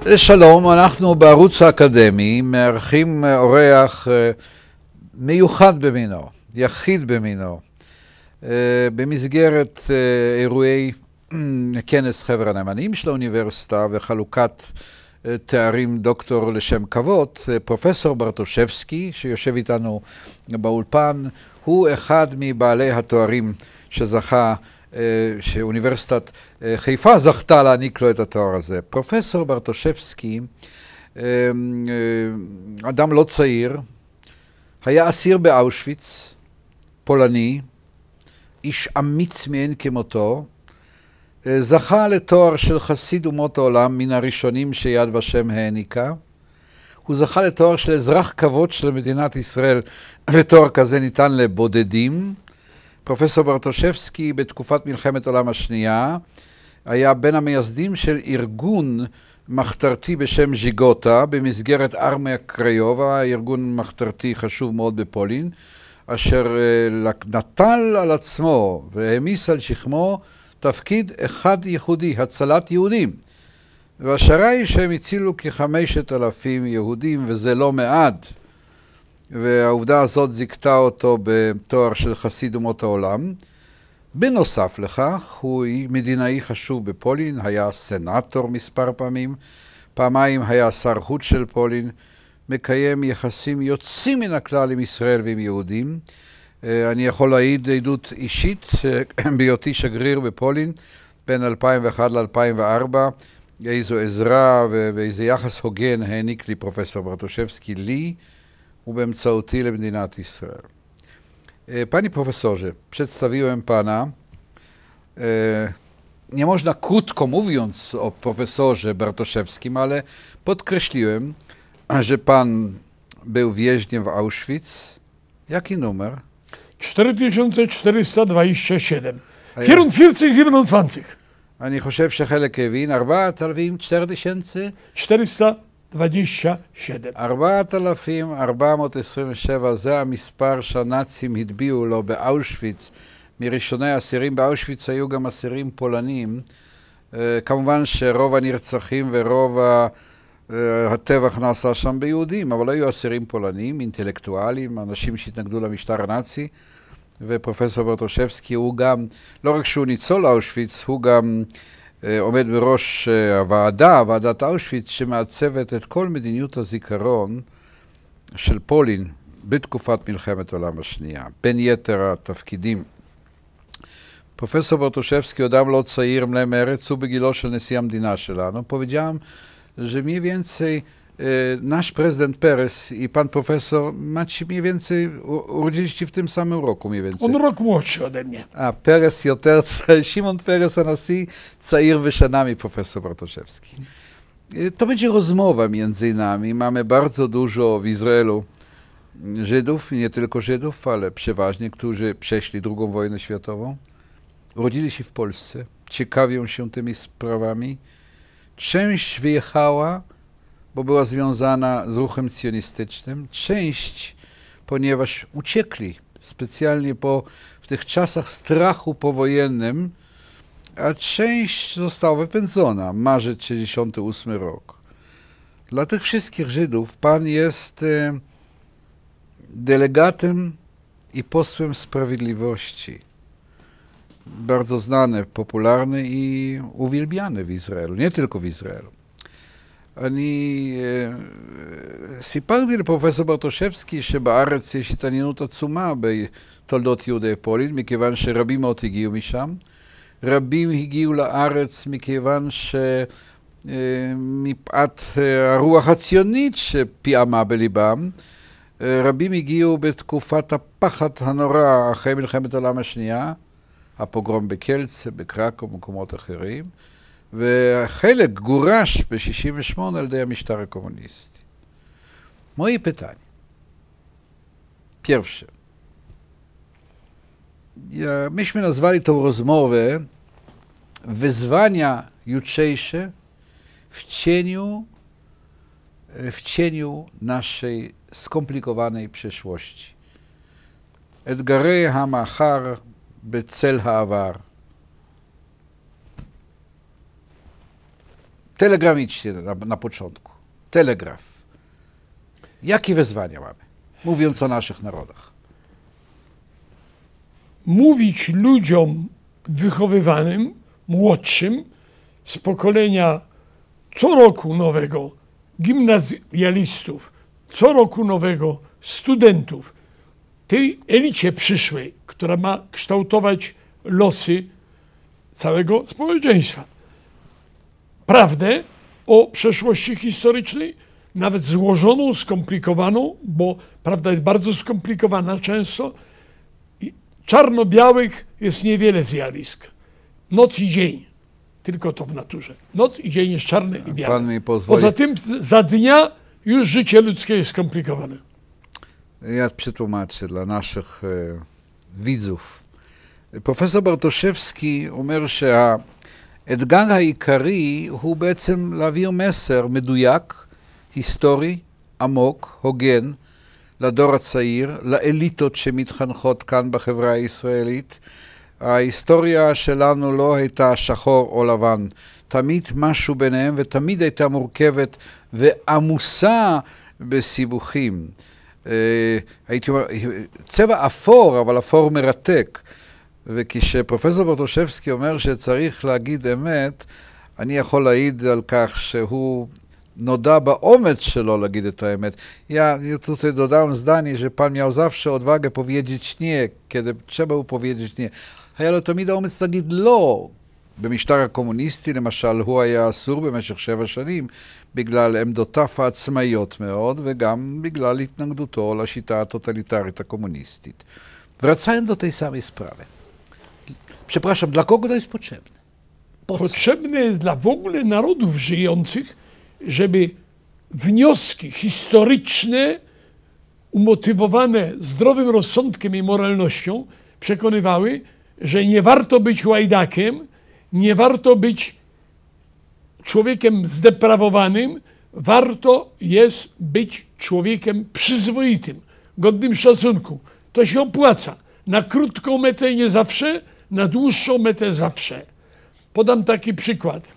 שלום, אנחנו בערוץ האקדמי מארחים אורח מיוחד במינו, יחיד במינו, במסגרת אירועי כנס חבר הנאמנים של האוניברסיטה וחלוקת תארים דוקטור לשם כבוד. פרופסור ברטושבסקי, שיושב איתנו באולפן, הוא אחד מבעלי התוארים שזכה, שאוניברסיטת חיפה זכתה להעניק לו את התואר הזה. פרופסור ברטושבסקי, אדם לא צעיר, היה אסיר באושוויץ, פולני, איש אמיץ מאין כמותו, זכה לתואר של חסיד אומות העולם, מן הראשונים שיד ושם העניקה. הוא זכה לתואר של אזרח כבוד של מדינת ישראל, ותואר כזה ניתן לבודדים. פרופסור ברטושבסקי בתקופת מלחמת העולם השנייה היה בין המייסדים של ארגון מחתרתי בשם ז'יגוטה במסגרת ארמיה קריובה, ארגון מחתרתי חשוב מאוד בפולין, אשר נטל על עצמו והעמיס על שכמו תפקיד אחד ייחודי, הצלת יהודים. והשערה היא שהם הצילו כ5,000 יהודים, וזה לא מעט. והעובדה הזאת זיכתה אותו בתואר של חסיד אומות העולם. בנוסף לכך, הוא מדינאי חשוב בפולין, היה סנאטור מספר פעמים, פעמיים היה שר חוץ של פולין, מקיים יחסים יוצאים מן הכלל עם ישראל ועם יהודים. אני יכול להעיד עדות אישית, בהיותי שגריר בפולין בין 2001 ל-2004, איזו עזרה ואיזה יחס הוגן העניק לי פרופסור ברטושבסקי לי, ובאמצעותי למדינת ישראל. Panie profesorze, przedstawiłem pana. Nie można krótko mówiąc o profesorze Bartoszewskim, ale podkreśliłem, że pan był więźniem w Auschwitz. Jaki numer? 4427. 4427. אני חושב שחלק הבין, 4,000, 4,000? 427. 4,427 זה המספר שהנאצים הטביעו לו באושוויץ. מראשוני האסירים באושוויץ היו גם אסירים פולנים. כמובן שרוב הנרצחים ורוב הטבח נעשה שם ביהודים, אבל היו אסירים פולנים, אינטלקטואלים, אנשים שהתנגדו למשטר הנאצי. ופרופסור ברטושבסקי הוא גם, לא רק שהוא ניצול אושוויץ, הוא גם עומד בראש הוועדה, ועדת אושוויץ, שמעצבת את כל מדיניות הזיכרון של פולין בתקופת מלחמת העולם השנייה, בין יתר התפקידים. פרופסור ברטושבסקי, אדם לא צעיר מלא מרץ, הוא בגילו של נשיא המדינה שלנו. Powiedziałem, że mniej więcej nasz prezydent Peres i pan profesor macie mniej więcej, urodziliście w tym samym roku mniej więcej. On rok młodszy ode mnie. A Peres יותר, שמעון פרס הנשיא צעיר ושנה מפרופסור ברטושבסקי. To będzie rozmowa między nami. Mamy bardzo dużo w Izraelu Żydów, i nie tylko Żydów, ale przeważnie, którzy przeszli II wojnę światową. Urodzili się w Polsce, ciekawią się tymi sprawami. Część wyjechała, bo była związana z ruchem sionistycznym. Część, ponieważ uciekli specjalnie w tych czasach strachu powojennym, a część została wypędzona. Marzec 1968 rok. Dla tych wszystkich Żydów pan jest delegatem i posłem sprawiedliwości. Bardzo znany, popularny i uwielbiany w Izraelu, nie tylko w Izraelu. סיפרתי לפרופסור ברטושבסקי שבארץ יש התעניינות עצומה בתולדות יהודי פולין, מכיוון שרבים מאוד הגיעו משם. רבים הגיעו לארץ מכיוון שמפאת הרוח הציונית שפיעמה בליבם. רבים הגיעו בתקופת הפחד הנורא אחרי מלחמת העולם השנייה, הפוגרום בקלצה, בקרקוב ומקומות אחרים. וחלק גורש ב-68 על ידי המשטר הקומוניסטי. Moje pytanie. Pierwsze. Myśmy nazwali tą rozmowę wyzwania jutrzejsze w cieniu naszej skomplikowanej przeszłości. אתגרי המחר בצל העבר. telegramicznie na początku. Telegraf. Jakie wezwania mamy, mówiąc o naszych narodach? Mówić ludziom wychowywanym, młodszym, z pokolenia co roku nowego gimnazjalistów, co roku nowego studentów, tej elicie przyszłej, która ma kształtować losy całego społeczeństwa. Prawdę o przeszłości historycznej, nawet złożoną, skomplikowaną, bo prawda jest bardzo skomplikowana często. Czarno-białych jest niewiele zjawisk. Noc i dzień, tylko to w naturze. Noc i dzień jest czarny i biały. Pan mi pozwoli... Poza tym za dnia już życie ludzkie jest skomplikowane. Ja przetłumaczę dla naszych widzów. פרופסור ברטושבסקי אומר שהאתגר העיקרי הוא בעצם להעביר מסר מדויק, היסטורי, עמוק, הוגן, לדור הצעיר, לאליטות שמתחנכות כאן בחברה הישראלית. ההיסטוריה שלנו לא הייתה שחור או לבן, תמיד משהו ביניהם ותמיד הייתה מורכבת ועמוסה בסיבוכים. הייתי אומר, צבע אפור, אבל אפור מרתק. וכשפרופסור ברטושבסקי אומר שצריך להגיד אמת, אני יכול להעיד על כך שהוא nodda באומץ שלו להגיד את האמת. Ja tutaj dodałem zdanie, że pan miał zawsze odwagę powiedzieć nie, kiedy trzeba było powiedzieć nie. היה לו תמיד האומץ להגיד לא. במשטר הקומוניסטי, למשל, הוא היה אסור במשך 7 שנים, בגלל עמדותיו העצמאיות מאוד, וגם בגלל התנגדותו לשיטה הטוטליטרית הקומוניסטית. Wracając do tej samej sprawy. Przepraszam, dla kogo to jest potrzebne? Potrzebne jest dla w ogóle narodów żyjących, żeby wnioski historyczne, umotywowane zdrowym rozsądkiem i moralnością, przekonywały, że nie warto być łajdakiem, nie warto być człowiekiem zdeprawowanym, warto jest być człowiekiem przyzwoitym, godnym szacunku. To się opłaca. Na krótką metę nie zawsze, na dłuższą metę zawsze. Podam taki przykład.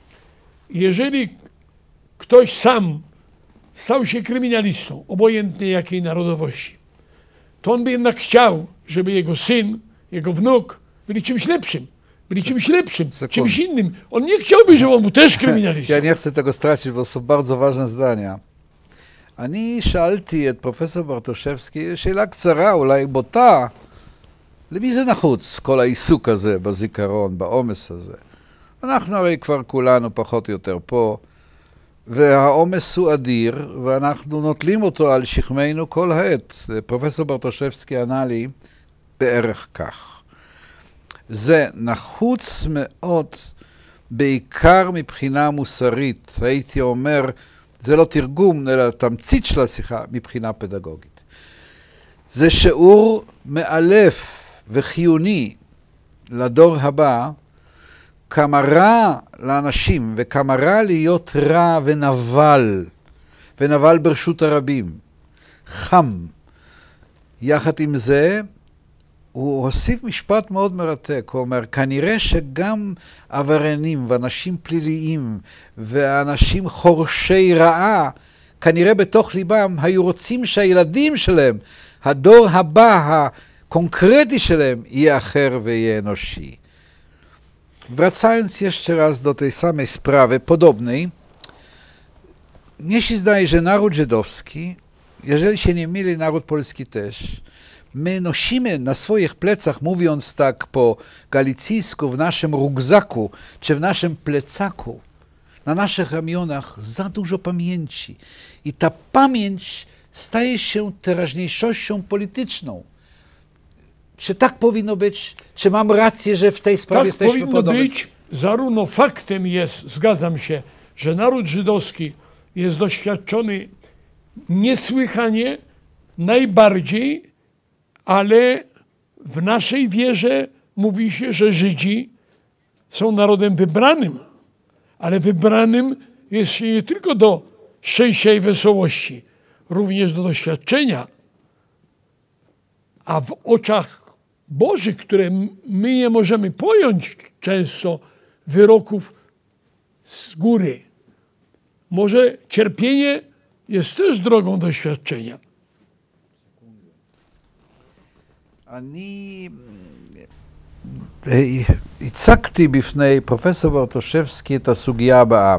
Jeżeli ktoś sam stał się kryminalistą, obojętnie jakiej narodowości, to on by jednak chciał, żeby jego syn, jego wnuk byli czymś lepszym. Byli czymś lepszym, czymś innym. On nie chciałby, żeby on był też kryminalistą. Ja nie chcę tego stracić, bo są bardzo ważne zdania. אני שאלתי את פרופסור ברטושבסקי שאלה קצרה, אולי בוטה, למי זה נחוץ, כל העיסוק הזה בזיכרון, בעומס הזה? אנחנו הרי כבר כולנו פחות או יותר פה, והעומס הוא אדיר, ואנחנו נוטלים אותו על שכמנו כל העת. פרופסור ברטושבסקי ענה לי בערך כך. זה נחוץ מאוד, בעיקר מבחינה מוסרית, הייתי אומר, זה לא תרגום, אלא תמצית של השיחה מבחינה פדגוגית. זה שיעור מאלף וחיוני לדור הבא, כמה רע לאנשים וכמה רע להיות רע ונבל, ונבל ברשות הרבים, חם. יחד עם זה, הוא הוסיף משפט מאוד מרתק, הוא אומר, כנראה שגם עבריינים ואנשים פליליים ואנשים חורשי רעה, כנראה בתוך ליבם היו רוצים שהילדים שלהם, הדור הבא הקונקרטי שלהם, יהיה אחר ויהיה אנושי. Wracając jeszcze raz do tej samej sprawy podobnej, mnie się zdaje, że naród żydowski, jeżeli się nie myli, naród polski też, my nosimy na swoich plecach, mówiąc tak po galicyjsku, w naszym rugzaku, czy w naszym plecaku, na naszych ramionach za dużo pamięci. I ta pamięć staje się teraźniejszością polityczną. Czy tak powinno być? Czy mam rację, że w tej sprawie jesteśmy podobni? Tak powinno być. Zarówno faktem jest, zgadzam się, że naród żydowski jest doświadczony niesłychanie, najbardziej, ale w naszej wierze mówi się, że Żydzi są narodem wybranym, ale wybranym jest się nie tylko do szczęścia i wesołości, również do doświadczenia, a w oczach Bożych, które my nie możemy pojąć często wyroków z góry, może cierpienie jest też drogą doświadczenia. אני הצגתי בפני פרופסור ברטושבסקי את הסוגיה הבאה.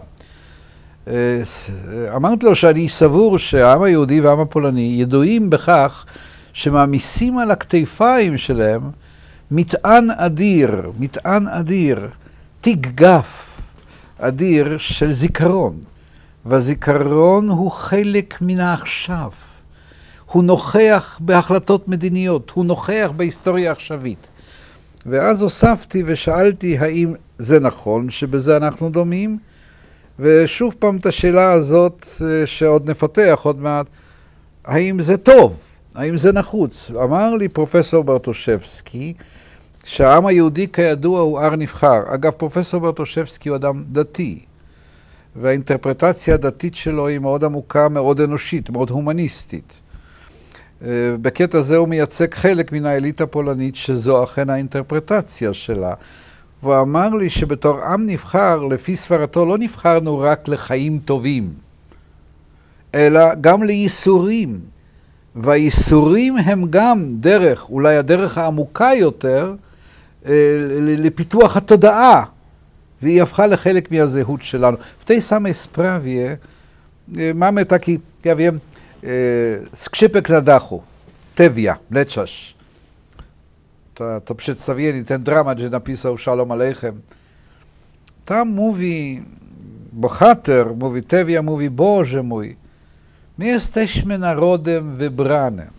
אמרתי לו שאני סבור שהעם היהודי והעם הפולני ידועים בכך שמעמיסים על הכתפיים שלהם מטען אדיר, תיק גף אדיר של זיכרון. והזיכרון הוא חלק מן העכשיו. הוא נוכח בהחלטות מדיניות, הוא נוכח בהיסטוריה העכשווית. ואז הוספתי ושאלתי האם זה נכון שבזה אנחנו דומים, ושוב פעם את השאלה הזאת שעוד נפתח עוד מעט, האם זה טוב, האם זה נחוץ. אמר לי פרופסור ברטושבסקי שהעם היהודי כידוע הוא עם נבחר. אגב, פרופסור ברטושבסקי הוא אדם דתי, והאינטרפרטציה הדתית שלו היא מאוד עמוקה, מאוד אנושית, מאוד הומניסטית. בקטע הזה הוא מייצג חלק מן האליטה הפולנית שזו אכן האינטרפרטציה שלה. והוא אמר לי שבתור עם נבחר, לפי סברתו, לא נבחרנו רק לחיים טובים, אלא גם לייסורים. והייסורים הם גם דרך, אולי הדרך העמוקה יותר, לפיתוח התודעה. והיא הפכה לחלק מהזהות שלנו. Wtedy samej sprawie mamy taki, ja wiem, skrzypek na dachu, Tewja, Mleczarz. To przedstawienie, ten dramat, że napisał Shalom Aleichem. Tam mówi bohater, mówi Tewja, mówi Boże mój, my jesteśmy narodem wybranym.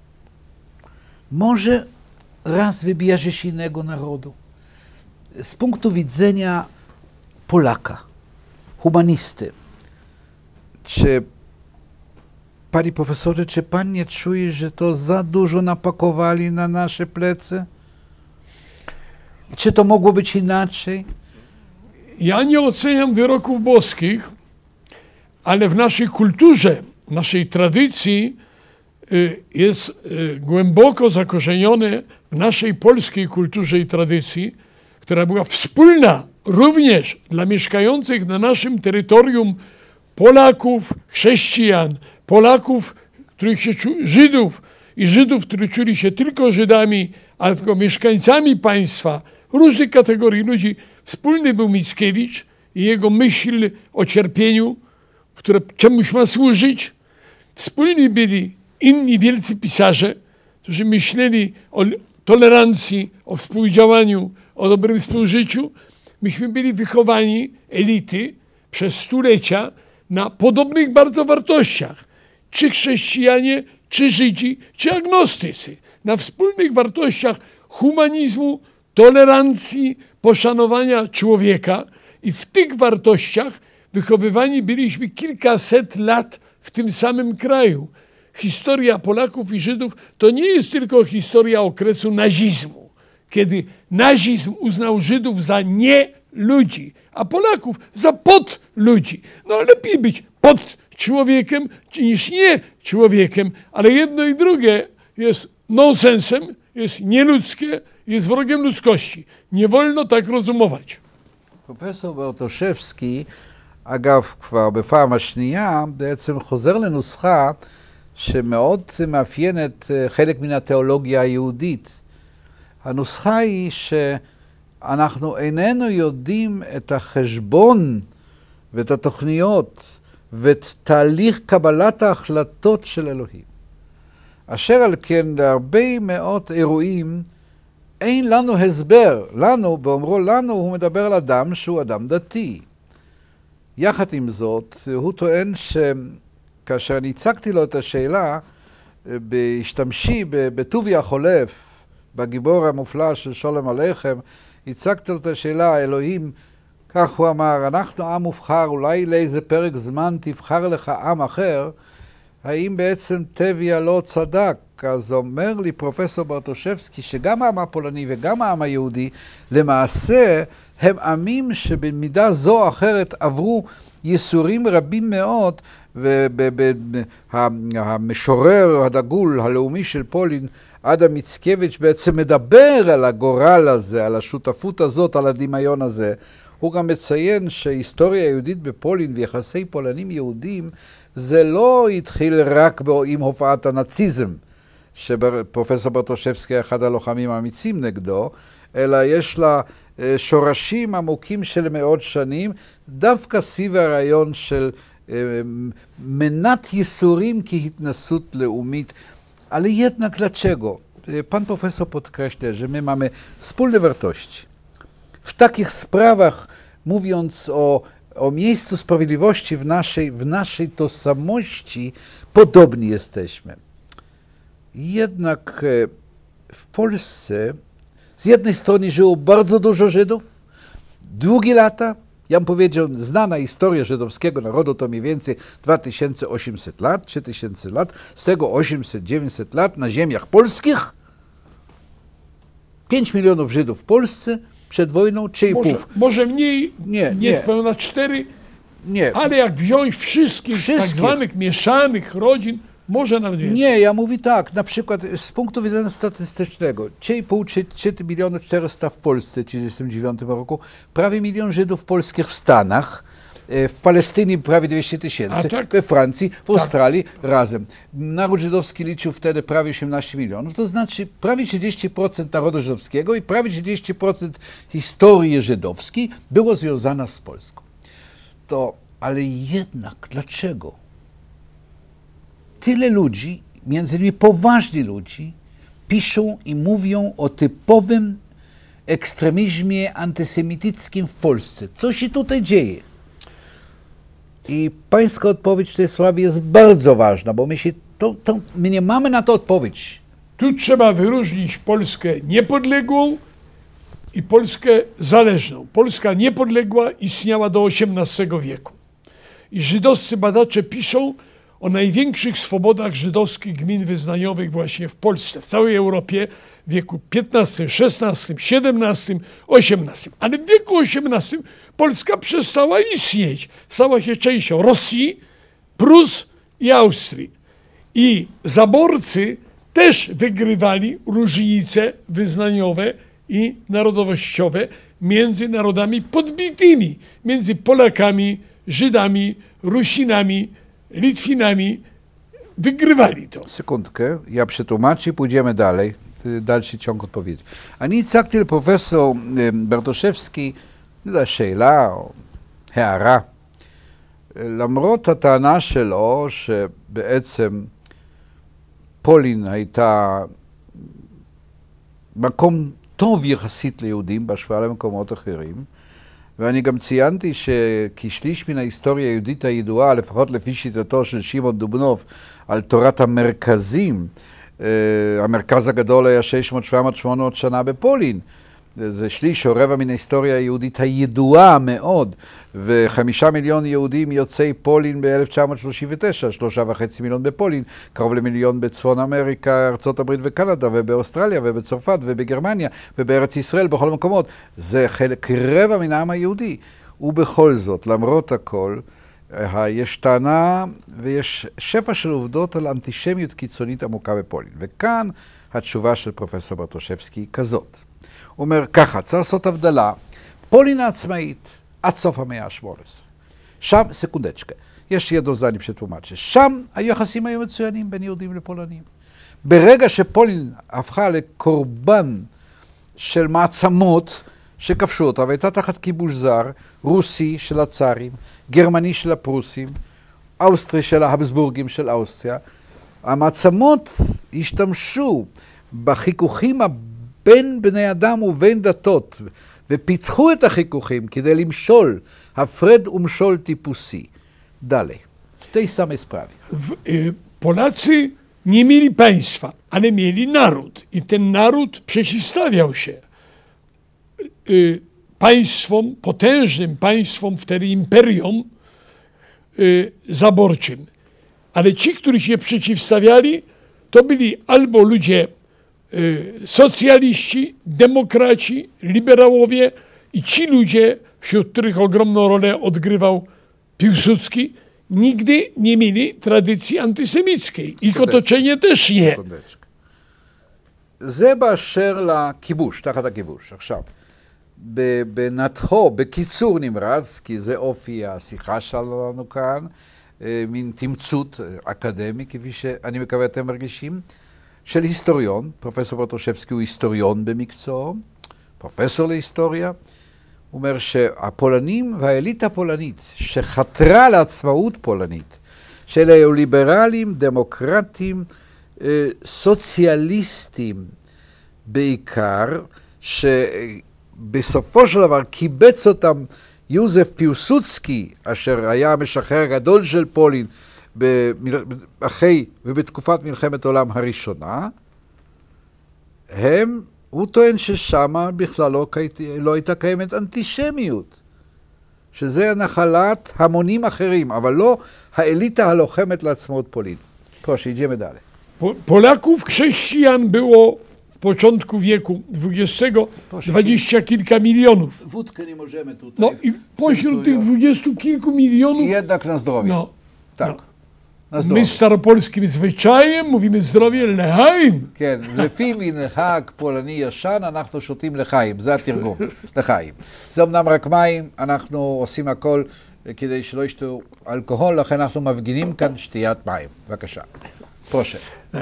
Może raz wybierzesz innego narodu. Z punktu widzenia Polaka, humanisty, czy, panie profesorze, czy pan nie czuje, że to za dużo napakowali na nasze plecy? Czy to mogło być inaczej? Ja nie oceniam wyroków boskich, ale w naszej kulturze, w naszej tradycji jest głęboko zakorzenione w naszej polskiej kulturze i tradycji, która była wspólna również dla mieszkających na naszym terytorium Polaków, chrześcijan, Polaków, których się Żydów i Żydów, którzy czuli się tylko Żydami, a tylko mieszkańcami państwa, różnych kategorii ludzi. Wspólny był Mickiewicz i jego myśl o cierpieniu, które czemuś ma służyć. Wspólni byli inni wielcy pisarze, którzy myśleli o tolerancji, o współdziałaniu, o dobrym współżyciu. Myśmy byli wychowani, elity, przez stulecia na podobnych bardzo wartościach. Czy chrześcijanie, czy Żydzi, czy agnostycy. Na wspólnych wartościach humanizmu, tolerancji, poszanowania człowieka. I w tych wartościach wychowywani byliśmy kilkaset lat w tym samym kraju. Historia Polaków i Żydów to nie jest tylko historia okresu nazizmu, kiedy nazizm uznał Żydów za nie ludzi, a Polaków za pod ludzi. No lepiej być pod człowiekiem niż nie człowiekiem, ale jedno i drugie jest nonsensem, jest nieludzkie, jest wrogiem ludzkości. Nie wolno tak rozumować. פרופסור ברטושבסקי, אגב, כבר בפעם השנייה, בעצם חוזר לנוסחה שמאוד מאפיינת חלק מן התיאולוגיה היהודית. הנוסחה היא שאנחנו איננו יודעים את החשבון ואת התוכניות ואת תהליך קבלת ההחלטות של אלוהים. אשר על כן, להרבה מאוד אירועים אין לנו הסבר. לנו, באומרו לנו, הוא מדבר על אדם שהוא אדם דתי. יחד עם זאת, הוא טוען שכאשר אני הצגתי לו את השאלה, בהשתמשי בטוביה החולף, בגיבור המופלא של שולם עליכם, הצגתי לו את השאלה, אלוהים, כך הוא אמר, אנחנו עם מובחר, אולי לאיזה פרק זמן תבחר לך עם אחר, האם בעצם טביה לא צדק? אז אומר לי פרופסור ברטושבסקי שגם העם הפולני וגם העם היהודי למעשה הם עמים שבמידה זו או אחרת עברו ייסורים רבים מאוד, והמשורר הדגול הלאומי של פולין, אדם מיצקביץ' בעצם מדבר על הגורל הזה, על השותפות הזאת, על הדמיון הזה. הוא גם מציין שההיסטוריה היהודית בפולין ויחסי פולנים יהודים זה לא התחיל רק עם הופעת הנאציזם, שפרופסור ברטושבסקי אחד הלוחמים האמיצים נגדו, אלא יש לה שורשים עמוקים של מאות שנים, דווקא סביב הרעיון של מנת ייסורים כהתנסות לאומית. Ale jednak dlaczego? Pan profesor podkreśla, że my mamy wspólne wartości. W takich sprawach, mówiąc o miejscu sprawiedliwości w naszej tożsamości, podobni jesteśmy. Jednak w Polsce z jednej strony żyło bardzo dużo Żydów, długie lata. Ja bym powiedział, znana historia żydowskiego narodu to mniej więcej 2800 lat, 3000 lat, z tego 800-900 lat na ziemiach polskich. 5 milionów Żydów w Polsce przed wojną, 3,5. Może mniej, niespełna 4, nie. Ale jak wziąć wszystkich tak zwanych mieszanych rodzin, może nawet więcej. Nie, ja mówię tak, na przykład z punktu widzenia statystycznego, 3,5-3 miliony 400 w Polsce w 1939 roku, prawie 1 milion Żydów polskich w Stanach, w Palestynie prawie 200 tysięcy, tak? we Francji, w Australii razem. Naród żydowski liczył wtedy prawie 18 milionów, to znaczy prawie 30% narodu żydowskiego i prawie 30% historii żydowskiej było związana z Polską. Ale jednak dlaczego? Tyle ludzi, między innymi poważni ludzi, piszą i mówią o typowym ekstremizmie antysemityckim w Polsce. Co się tutaj dzieje? I pańska odpowiedź w tej sprawie jest bardzo ważna, bo my nie mamy na to odpowiedź. Tu trzeba wyróżnić Polskę niepodległą i Polskę zależną. Polska niepodległa istniała do XVIII wieku. I żydowscy badacze piszą o największych swobodach żydowskich gmin wyznaniowych właśnie w Polsce, w całej Europie w wieku XV, XVI, XVII, XVIII. Ale w wieku XVIII Polska przestała istnieć. Stała się częścią Rosji, Prus i Austrii. I zaborcy też wygrywali różnice wyznaniowe i narodowościowe między narodami podbitymi, między Polakami, Żydami, Rusinami, Litwinami. Wygrywali to. Sekundkę, ja przetłumaczę i pójdziemy dalej, dalszy ciąg odpowiedzi. אני הצגתי לפרופסור ברטושבסקי שאלה או הערה. למרות הטענה שלו שבעצם פולין הייתה מקום טוב יחסית ליהודים בהשוואה למקומות אחרים, ואני גם ציינתי שכשליש מן ההיסטוריה היהודית הידועה, לפחות לפי שיטתו של שמעון דובנוב, על תורת המרכזים, המרכז הגדול היה 600, 700, 800 שנה בפולין. זה שליש או רבע מן ההיסטוריה היהודית הידועה מאוד, ו5 מיליון יהודים יוצאי פולין ב-1939, 3.5 מיליון בפולין, קרוב למיליון בצפון אמריקה, ארצות הברית וקנדה, ובאוסטרליה ובצרפת ובגרמניה ובארץ ישראל, בכל המקומות. זה חלק רבע מן העם היהודי. ובכל זאת, למרות הכל, יש טענה ויש שפע של עובדות על אנטישמיות קיצונית עמוקה בפולין. וכאן התשובה של פרופסור ברטושבסקי היא כזאת. הוא אומר ככה, צריך לעשות הבדלה, פולין העצמאית עד סוף המאה ה-18. שם, סקונדצ'קה, יש jedno zdanie przetłumaczę. שם היחסים היו מצוינים בין יהודים לפולנים. ברגע שפולין הפכה לקורבן של מעצמות שכבשו אותה, והייתה תחת כיבוש זר, רוסי של הצארים, גרמני של הפרוסים, אוסטרי של ההבסבורגים של אוסטריה, המעצמות השתמשו בחיכוכים בין בני אדם ובין דתות, ופיתחו את החיכוכים כדי למשול, הפרד ומשול טיפוסי. Dalej. W tej samej sprawie. Polacy nie mieli państwa, ale mieli naród. I ten naród przeciwstawiał się państwom, potężnym państwom, wtedy imperium zaborczym. Ale ci, którzy się przeciwstawiali, to byli albo ludzie socjaliści, demokraci, liberałowie i ci ludzie, wśród których ogromną rolę odgrywał Piłsudski, nigdy nie mieli tradycji antysemickiej. Ich otoczenie też nie. זה באשר לכיבוש, תחת הכיבוש. עכשיו, בנתחו, בקיצור נמרץ, כי זה אופי השיחה שלנו כאן, מין תמצות אקדמי, כפי שאני מקווה אתם מרגישים, של היסטוריון. פרופסור ברטושבסקי הוא היסטוריון במקצועו, פרופסור להיסטוריה. הוא אומר שהפולנים והאליטה הפולנית שחתרה לעצמאות פולנית, של היו-ליברלים, דמוקרטים, סוציאליסטים בעיקר, שבסופו של דבר קיבץ אותם יוזף פיוסוצקי, אשר היה המשחרר הגדול של פולין אחרי ובתקופת מלחמת העולם הראשונה, הוא טוען ששם בכלל לא הייתה קיימת אנטישמיות, שזה נחלת המונים אחרים, אבל לא האליטה הלוחמת לעצמאות פולין. Proszę, idziemy dalej. Polaków, chrześcijan było w początku wieku XX 20 kilka milionów. Wódkę nie możemy tutaj. No i pośród tych 20 kilku milionów... Jednak na zdrowie. No, tak. No. My staropolskim zwyczajem mówimy zdrowie לחיים. כן, לפי מנהג פולני ישן אנחנו שותים לחיים, זה התרגום, לחיים. זה אמנם רק מים, אנחנו עושים הכל כדי שלא ישתו אלכוהול, לכן אנחנו מפגינים כאן שתיית מים. בבקשה. Proszę.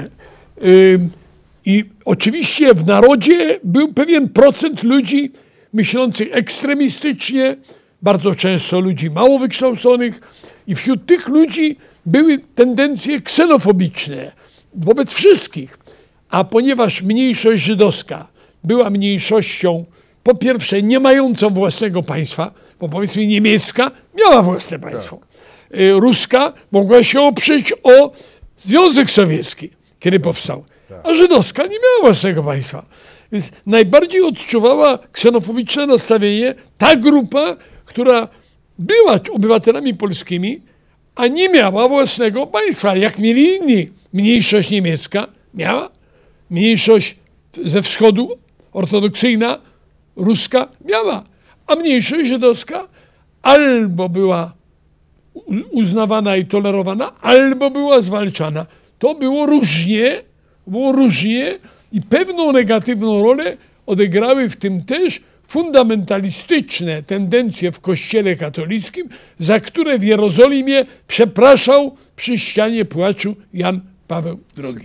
I oczywiście w narodzie był pewien procent ludzi myślących ekstremistycznie, bardzo często ludzi mało wykształconych i wśród tych ludzi były tendencje ksenofobiczne wobec wszystkich. A ponieważ mniejszość żydowska była mniejszością, po pierwsze nie mającą własnego państwa, bo powiedzmy niemiecka miała własne państwo. Ruska mogła się oprzeć o Związek Sowiecki, kiedy powstał. A żydowska nie miała własnego państwa. Więc najbardziej odczuwała ksenofobiczne nastawienie ta grupa, która była obywatelami polskimi, a nie miała własnego państwa. Jak mieli inni. Mniejszość niemiecka miała, mniejszość ze wschodu, ortodoksyjna, ruska miała, a mniejszość żydowska albo była uznawana i tolerowana, albo była zwalczana. To było różnie i pewną negatywną rolę odegrały w tym też fundamentalistyczne tendencje w Kościele katolickim, za które w Jerozolimie przepraszał przy ścianie płaczu Jan Paweł II.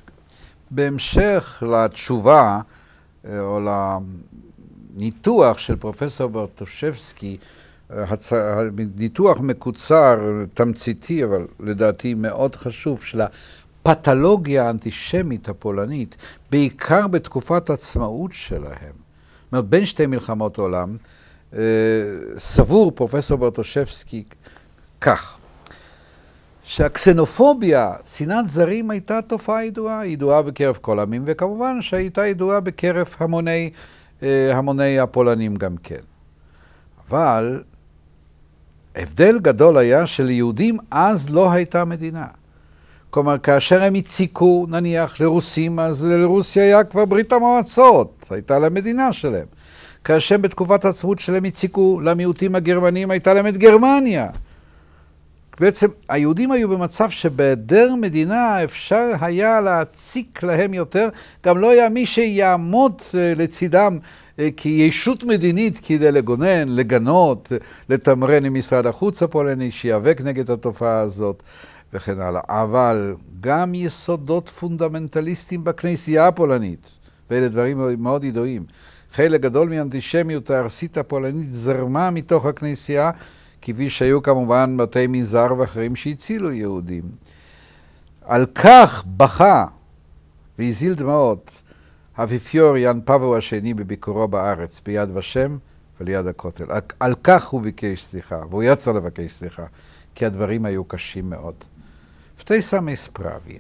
בהמשך לתשובה או לניתוח של פרופסור ברטושבסקי, ניתוח מקוצר, תמציתי, אבל לדעתי מאוד חשוב, של הפתולוגיה האנטישמית הפולנית, בעיקר בתקופת עצמאות שלהם. זאת אומרת, בין שתי מלחמות עולם, סבור פרופסור ברטושבסקי כך, שהקסנופוביה, שנאת זרים, הייתה תופעה ידועה, ידועה בקרב כל עמים, וכמובן שהייתה ידועה בקרב המוני הפולנים גם כן. אבל הבדל גדול היה שליהודים אז לא הייתה מדינה. כלומר, כאשר הם הציקו, נניח, לרוסים, אז לרוסיה היה כבר ברית המועצות, הייתה להם מדינה שלהם. כאשר בתקופת העצמאות שלהם הציקו למיעוטים הגרמנים, הייתה להם את גרמניה. בעצם היהודים היו במצב שבהיעדר מדינה אפשר היה להציק להם יותר, גם לא היה מי שיעמוד לצידם כישות מדינית כדי לגונן, לגנות, לתמרן עם משרד החוץ הפולני, שיאבק נגד התופעה הזאת וכן הלאה. אבל גם יסודות פונדמנטליסטיים בכנסייה הפולנית, ואלה דברים מאוד ידועים. חלק גדול מאנטישמיות הארסית הפולנית זרמה מתוך הכנסייה, כפי שהיו כמובן בתי מנזר ואחרים שהצילו יהודים. על כך בכה והזיל דמעות האפיפיור יאן פאבו השני בביקורו בארץ, ביד ושם וליד הכותל. על כך הוא ביקש סליחה, והוא יצא לבקש סליחה, כי הדברים היו קשים מאוד. W tej samej sprawie,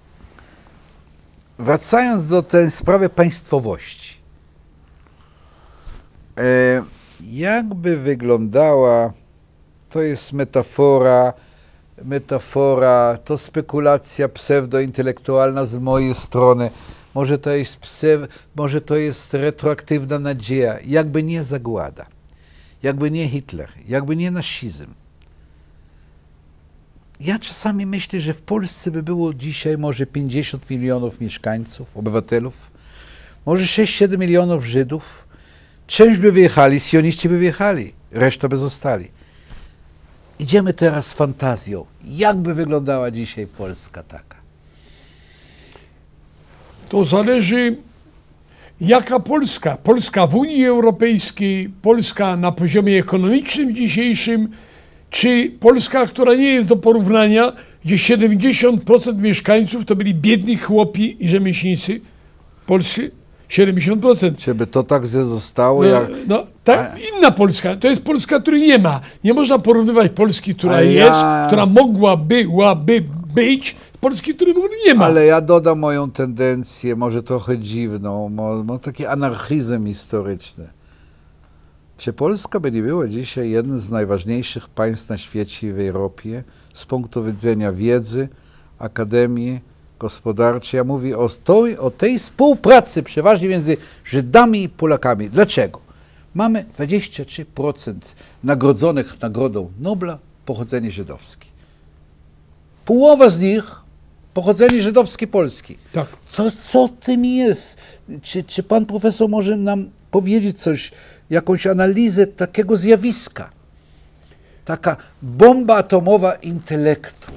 wracając do tej sprawy państwowości, jakby wyglądała, to jest metafora, to spekulacja pseudointelektualna z mojej strony, może to jest retroaktywna nadzieja, jakby nie zagłada, jakby nie Hitler, jakby nie nazizm. Ja czasami myślę, że w Polsce by było dzisiaj może 50 milionów mieszkańców, obywatelów, może 6-7 milionów Żydów, Część by wyjechali, sioniści by wyjechali, reszta by zostali. Idziemy teraz z fantazją. Jak by wyglądała dzisiaj Polska taka? To zależy, jaka Polska. Polska w Unii Europejskiej, Polska na poziomie ekonomicznym dzisiejszym, czy Polska, która nie jest do porównania, gdzie 70% mieszkańców to byli biedni chłopi i rzemieślnicy polscy. 70%. Czy by to tak zostało? Jak... Inna Polska. To jest Polska, której nie ma. Nie można porównywać Polski, która jest, która mogłaby być, z Polski, której w ogóle nie ma. Ale ja dodam moją tendencję, może trochę dziwną, może taki anarchizm historyczny. Czy Polska by nie była dzisiaj jednym z najważniejszych państw na świecie i w Europie z punktu widzenia wiedzy, akademii, gospodarczej? Ja mówię o tej współpracy przeważnie między Żydami i Polakami. Dlaczego? Mamy 23% nagrodzonych Nagrodą Nobla pochodzenie żydowskie. Połowa z nich pochodzenie żydowskie Polski. Tak. Co tym jest? Czy pan profesor może nam powiedzieć coś, jakąś analizę takiego zjawiska? Taka bomba atomowa intelektu.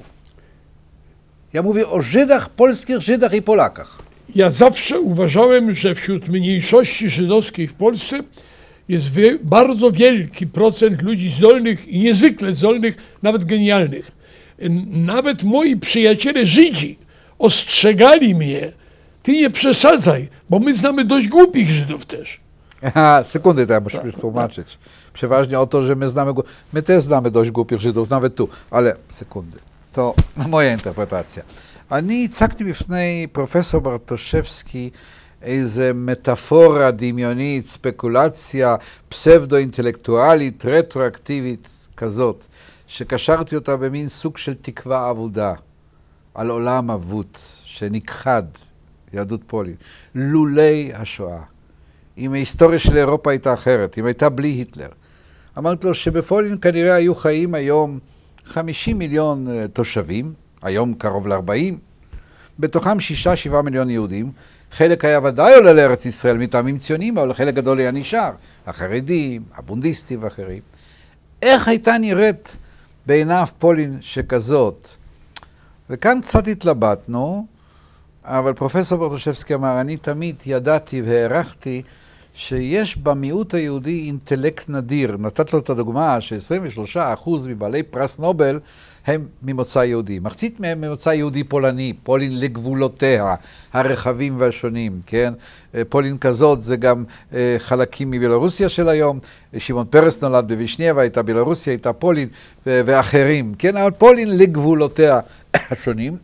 Ja mówię o Żydach, polskich Żydach i Polakach. Ja zawsze uważałem, że wśród mniejszości żydowskiej w Polsce jest bardzo wielki procent ludzi zdolnych i niezwykle zdolnych, nawet genialnych. Nawet moi przyjaciele Żydzi ostrzegali mnie, ty nie przesadzaj, bo my znamy dość głupich Żydów też. Aha, sekundy, to ja muszę tłumaczyć. Przeważnie o to, że my też znamy dość głupich Żydów, nawet tu, ale sekundy. To moja interpretacja. אני הצגתי בפני פרופסור ברטושבסקי איזה מטאפורה דמיונית, ספקולציה פסבדו-אינטלקטואלית, רטרואקטיבית כזאת, שקשרתי אותה במין סוג של תקווה אבודה על עולם אבוד שנכחד, יהדות פולין, לולי השואה. אם ההיסטוריה של אירופה הייתה אחרת, אם הייתה בלי היטלר. אמרתי לו שבפולין כנראה היו חיים היום 50 מיליון תושבים, היום קרוב ל-40, בתוכם 6-7 מיליון יהודים. חלק היה ודאי עולה לארץ ישראל מטעמים ציוניים, אבל חלק גדול היה נשאר, החרדים, הבונדיסטים ואחרים. איך הייתה נראית בעיניו פולין שכזאת? וכאן קצת התלבטנו, אבל פרופסור ברטושבסקי אמר, אני תמיד ידעתי והערכתי שיש במיעוט היהודי אינטלקט נדיר. נתת לו את הדוגמה ש-23% מבעלי פרס נובל הם ממוצא יהודי. מחצית מהם ממוצא יהודי פולני, פולין לגבולותיה הרחבים והשונים, כן? פולין כזאת זה גם חלקים מבלרוסיה של היום. שמעון פרס נולד בווישניאבה, הייתה בלרוסיה, הייתה פולין ואחרים, כן? אבל פולין לגבולותיה השונים.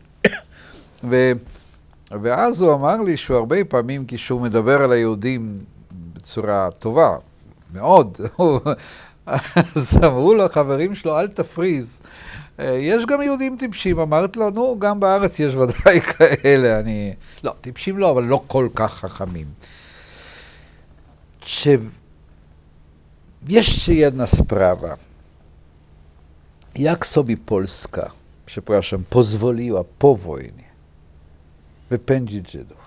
ואז הוא אמר לי שהוא הרבה פעמים כשהוא מדבר על היהודים בצורה טובה, מאוד, אז אמרו לו חברים שלו, אל תפריז, יש גם יהודים טיפשים. אמרת לו, נו, גם בארץ יש ודאי כאלה, לא, טיפשים לא, אבל לא כל כך חכמים. Jeszcze jedna sprawa. Jak sobie Polska, przepraszam, pozwoliła po wojnie wypędzić Żydów?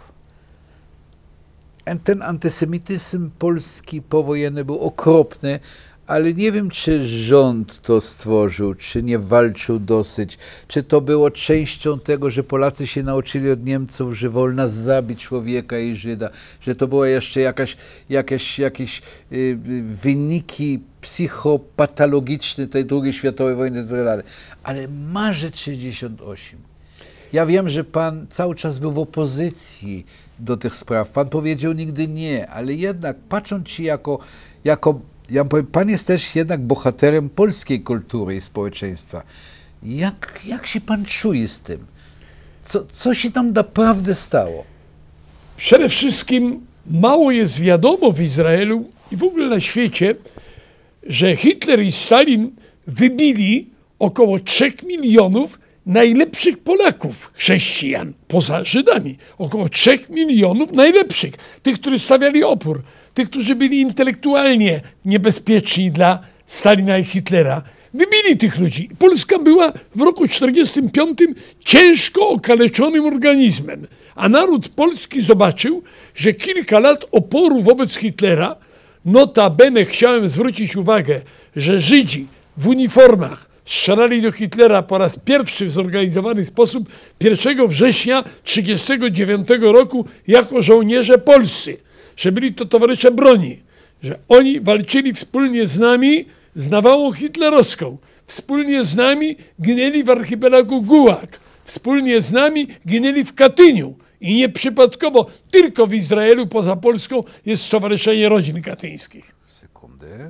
Ten antysemityzm polski powojenny był okropny, ale nie wiem, czy rząd to stworzył, czy nie walczył dosyć, czy to było częścią tego, że Polacy się nauczyli od Niemców, że wolno zabić człowieka i Żyda, że to były jeszcze jakieś wyniki psychopatologiczne tej II światowej wojny itd. Ale marzec 68. Ja wiem, że pan cały czas był w opozycji do tych spraw. Pan powiedział nigdy nie, ale jednak patrząc ci jako ja powiem, pan jest też jednak bohaterem polskiej kultury i społeczeństwa. Jak się pan czuje z tym? Co się tam naprawdę stało? Przede wszystkim mało jest wiadomo w Izraelu i w ogóle na świecie, że Hitler i Stalin wybili około 3 milionów najlepszych Polaków, chrześcijan, poza Żydami. Około 3 milionów najlepszych. Tych, którzy stawiali opór. Tych, którzy byli intelektualnie niebezpieczni dla Stalina i Hitlera. Wybili tych ludzi. Polska była w roku 1945 ciężko okaleczonym organizmem. A naród polski zobaczył, że kilka lat oporu wobec Hitlera Notabene chciałem zwrócić uwagę, że Żydzi w uniformach strzelali do Hitlera po raz pierwszy w zorganizowany sposób 1 września 1939 roku jako żołnierze polscy, że byli to towarzysze broni, że oni walczyli wspólnie z nami z nawałą hitlerowską, wspólnie z nami ginęli w archipelagu Gułag, wspólnie z nami ginęli w Katyniu i nieprzypadkowo tylko w Izraelu poza Polską jest Stowarzyszenie Rodzin Katyńskich. Sekundę.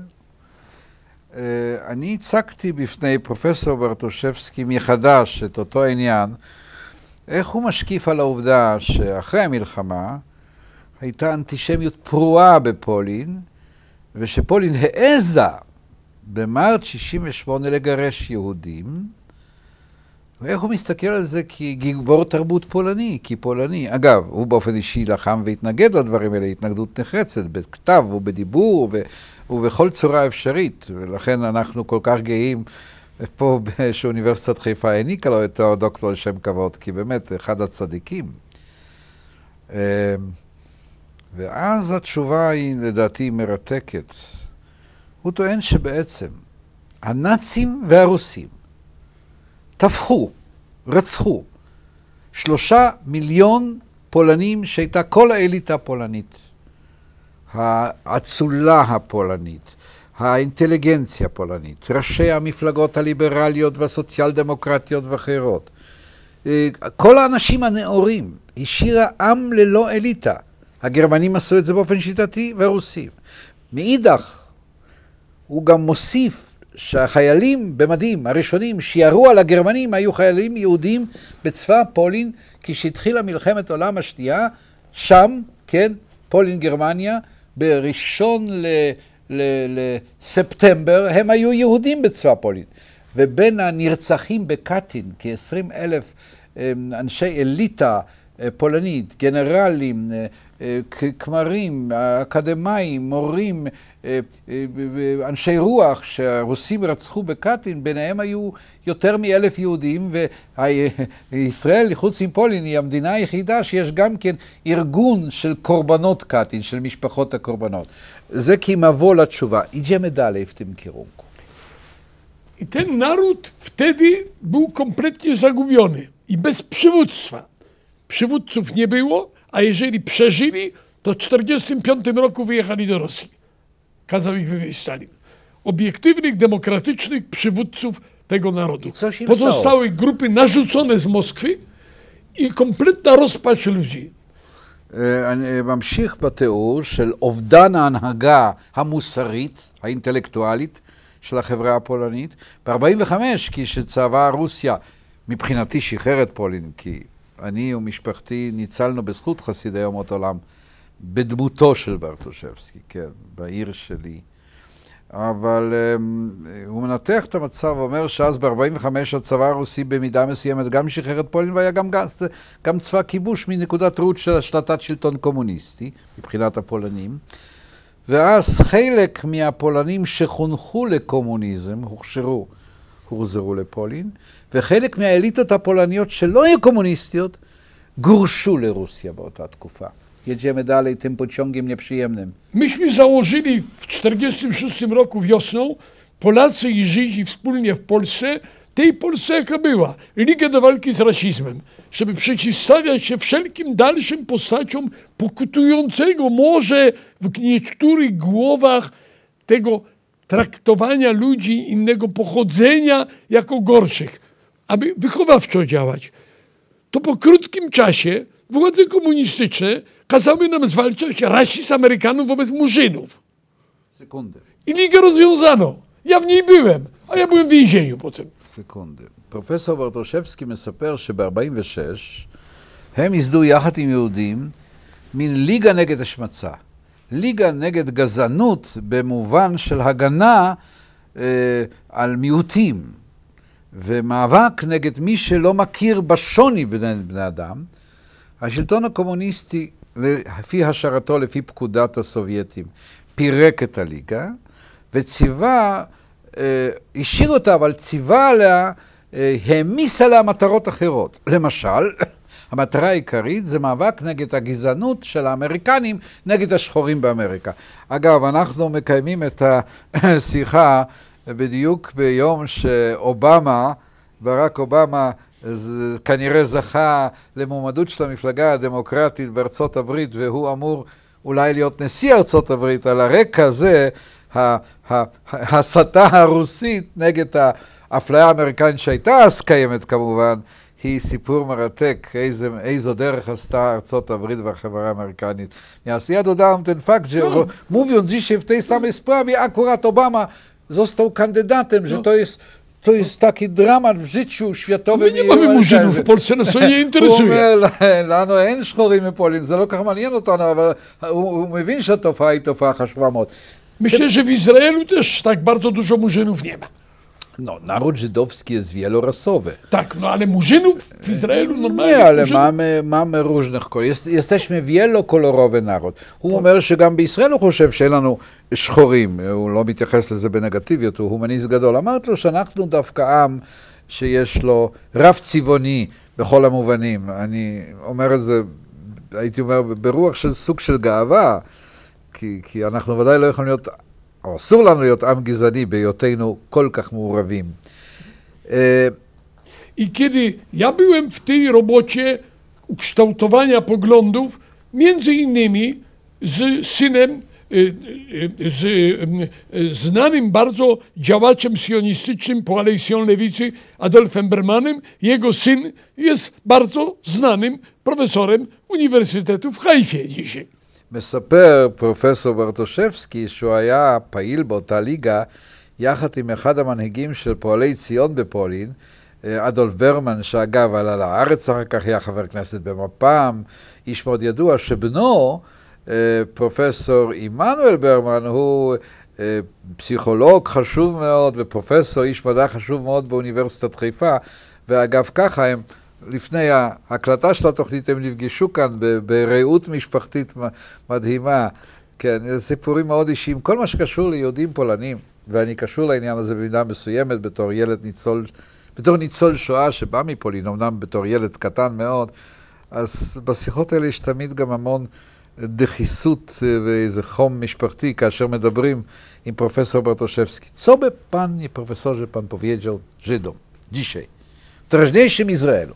אני הצגתי בפני פרופסור ברטושבסקי מחדש את אותו עניין, איך הוא משקיף על העובדה שאחרי המלחמה הייתה אנטישמיות פרועה בפולין, ושפולין העזה במרץ 68 לגרש יהודים, ואיך הוא מסתכל על זה כגיבור תרבות פולני, כפולני. אגב, הוא באופן אישי לחם והתנגד לדברים האלה, התנגדות נחרצת, בכתב ובדיבור ובכל צורה אפשרית, ולכן אנחנו כל כך גאים פה שאוניברסיטת חיפה העניקה לו את הדוקטור לשם כבוד, כי באמת אחד הצדיקים. ואז התשובה היא לדעתי מרתקת. הוא טוען שבעצם הנאצים והרוסים טבחו, רצחו 3 מיליון פולנים שהייתה כל האליטה הפולנית, האצולה הפולנית, האינטליגנציה הפולנית, ראשי המפלגות הליברליות והסוציאל דמוקרטיות ואחרות. כל האנשים הנאורים, השאירה עם ללא אליטה. הגרמנים עשו את זה באופן שיטתי והרוסים. מאידך, הוא גם מוסיף שהחיילים במדים הראשונים שירו על הגרמנים היו חיילים יהודים בצבא פולין, כשהתחילה מלחמת העולם השנייה, שם, כן, פולין גרמניה, בראשון לספטמבר, הם היו יהודים בצבא פולין. ובין הנרצחים בקטין, כ-20,000 אנשי אליטה פולנית, גנרלים, כמרים, אקדמאים, מורים, אנשי רוח שהרוסים רצחו בקטין, ביניהם היו יותר מ1,000 יהודים, וישראל, חוץ מפולין, היא המדינה היחידה שיש גם כן ארגון של קורבנות קטין, של משפחות הקורבנות. זה כמבוא לתשובה. Idziemy dalej w tym kierunku. I ten naród wtedy był kompletnie zagubiony i bez przywództwa. Przywódców nie było, a jeżeli przeżyli, to w 1945 roku wyjechali do Rosji. Kazał ich wywieźć Stalin. Obiektywnych, demokratycznych przywódców tego narodu. Pozostałe grupy narzucone z Moskwy i kompletna rozpacz ludzi. אני ממשיך בתיאור של אובדן ההנהגה המוסרית, האינטלקטואלית של החברה הפולנית. ב-45, כשצבא רוסיה, מבחינתי שחרר את פולין, כי אני ומשפחתי ניצלנו בזכות חסידי אומות עולם, בדמותו של ברטושבסקי, כן, בעיר שלי. אבל הוא מנתח את המצב ואומר שאז ב-45 הצבא הרוסי במידה מסוימת גם שחרר את פולין, והיה גם צבא כיבוש מנקודת ראות של השלטת שלטון קומוניסטי, מבחינת הפולנים. ואז חלק מהפולנים שחונכו לקומוניזם, הוחזרו לפולין, וחלק מהאליטות הפולניות שלא היו קומוניסטיות, גורשו לרוסיה באותה תקופה. Jedziemy dalej tym pociągiem nieprzyjemnym. Myśmy założyli w 1946 roku wiosną, Polacy i Żydzi wspólnie w Polsce, tej Polsce jaka była, Ligę do walki z rasizmem, żeby przeciwstawiać się wszelkim dalszym postaciom pokutującego może w niektórych głowach tego traktowania ludzi innego pochodzenia jako gorszych, aby wychowawczo działać. To po krótkim czasie władze komunistyczne kazały nam zwalczać rasizm Amerykanów wobec Murzynów. Sekundę. I ligę rozwiązano. Ja w niej byłem, a ja byłem w więzieniu potem. סקונדה. פרופסור ברטושבסקי מספר שב-46 הם ייסדו יחד עם יהודים מין ליגה נגד השמצה. ליגה נגד גזענות במובן של הגנה על מיעוטים ומאבק נגד מי שלא מכיר בשוני בין בני אדם. השלטון הקומוניסטי, לפי השערתו, לפי פקודת הסובייטים, פירק את הליגה וציווה, השאיר אותה, אבל ציווה עליה, העמיס עליה מטרות אחרות. למשל, המטרה העיקרית זה מאבק נגד הגזענות של האמריקנים, נגד השחורים באמריקה. אגב, אנחנו מקיימים את השיחה בדיוק ביום שאובמה, ברק אובמה, כנראה זכה למועמדות של המפלגה הדמוקרטית בארצות הברית, והוא אמור אולי להיות נשיא ארצות הברית. על הרקע הזה, ההסתה הרוסית נגד האפליה האמריקנית שהייתה אז קיימת כמובן, היא סיפור מרתק, איזו דרך עשתה ארצות הברית והחברה האמריקנית. Ja dodałem ten fakt, że mówiąc dzisiaj w tej samej sprawie, akurat Obama został kandydatem, że to jest taki dramat w życiu światowym. My nie mamy murzynów w Polsce, nas to nie interesuje. לנו אין שחורים מפולין, זה לא כך מעניין אותנו, אבל הוא מבין שהתופעה היא תופעה חשובה מאוד. Myślę, że w Izraelu też tak bardzo dużo murzynów nie ma. No, naród żydowski jest wielorasowy. Tak, no ale murzynów w Izraelu normalnie... Nie, ale mamy różnych kolorów. Jesteśmy wielokolorowy naród. הוא אומר שגם בישראל הוא חושב שאין לנו שחורים. הוא לא מתייחס לזה בנגטיביות, הוא הומניסט גדול. אמרת לו שאנחנו דווקא עם שיש לו רב צבעוני בכל המובנים. אני אומר את זה, הייתי אומר, ברוח של סוג של גאווה, כי אנחנו ודאי לא יכולים להיות... או אסור לנו להיות עם גזעני בהיותנו כל כך מעורבים. I kiedy ja byłem w tej robocie ukształtowania poglądów, między innymi z synem, z znanym bardzo działaczem sionistycznym po Alei Sion Lewicy, Adolfem Bermanem, jego syn jest bardzo znanym profesorem Uniwersytetu w Haifie dzisiaj. מספר פרופסור ברטושבסקי שהוא היה פעיל באותה ליגה יחד עם אחד המנהיגים של פועלי ציון בפולין, אדולף ברמן, שאגב עלה לארץ אחר כך, היה חבר כנסת במפ"ם, איש מאוד ידוע, שבנו פרופסור עמנואל ברמן הוא פסיכולוג חשוב מאוד ופרופסור, איש מדע חשוב מאוד באוניברסיטת חיפה, ואגב ככה הם לפני ההקלטה של התוכנית הם נפגשו כאן ברעות משפחתית מדהימה. כן, סיפורים מאוד אישיים. כל מה שקשור ליהודים פולנים, ואני קשור לעניין הזה במידה מסוימת בתור ניצול שואה שבא מפולין, אמנם בתור ילד קטן מאוד, אז בשיחות האלה יש תמיד גם המון דחיסות ואיזה חום משפחתי כאשר מדברים עם פרופסור ברטושבסקי. Co by panie profesorze pan powiedział Żydom dzisiaj, w teraźniejszym Izraelu,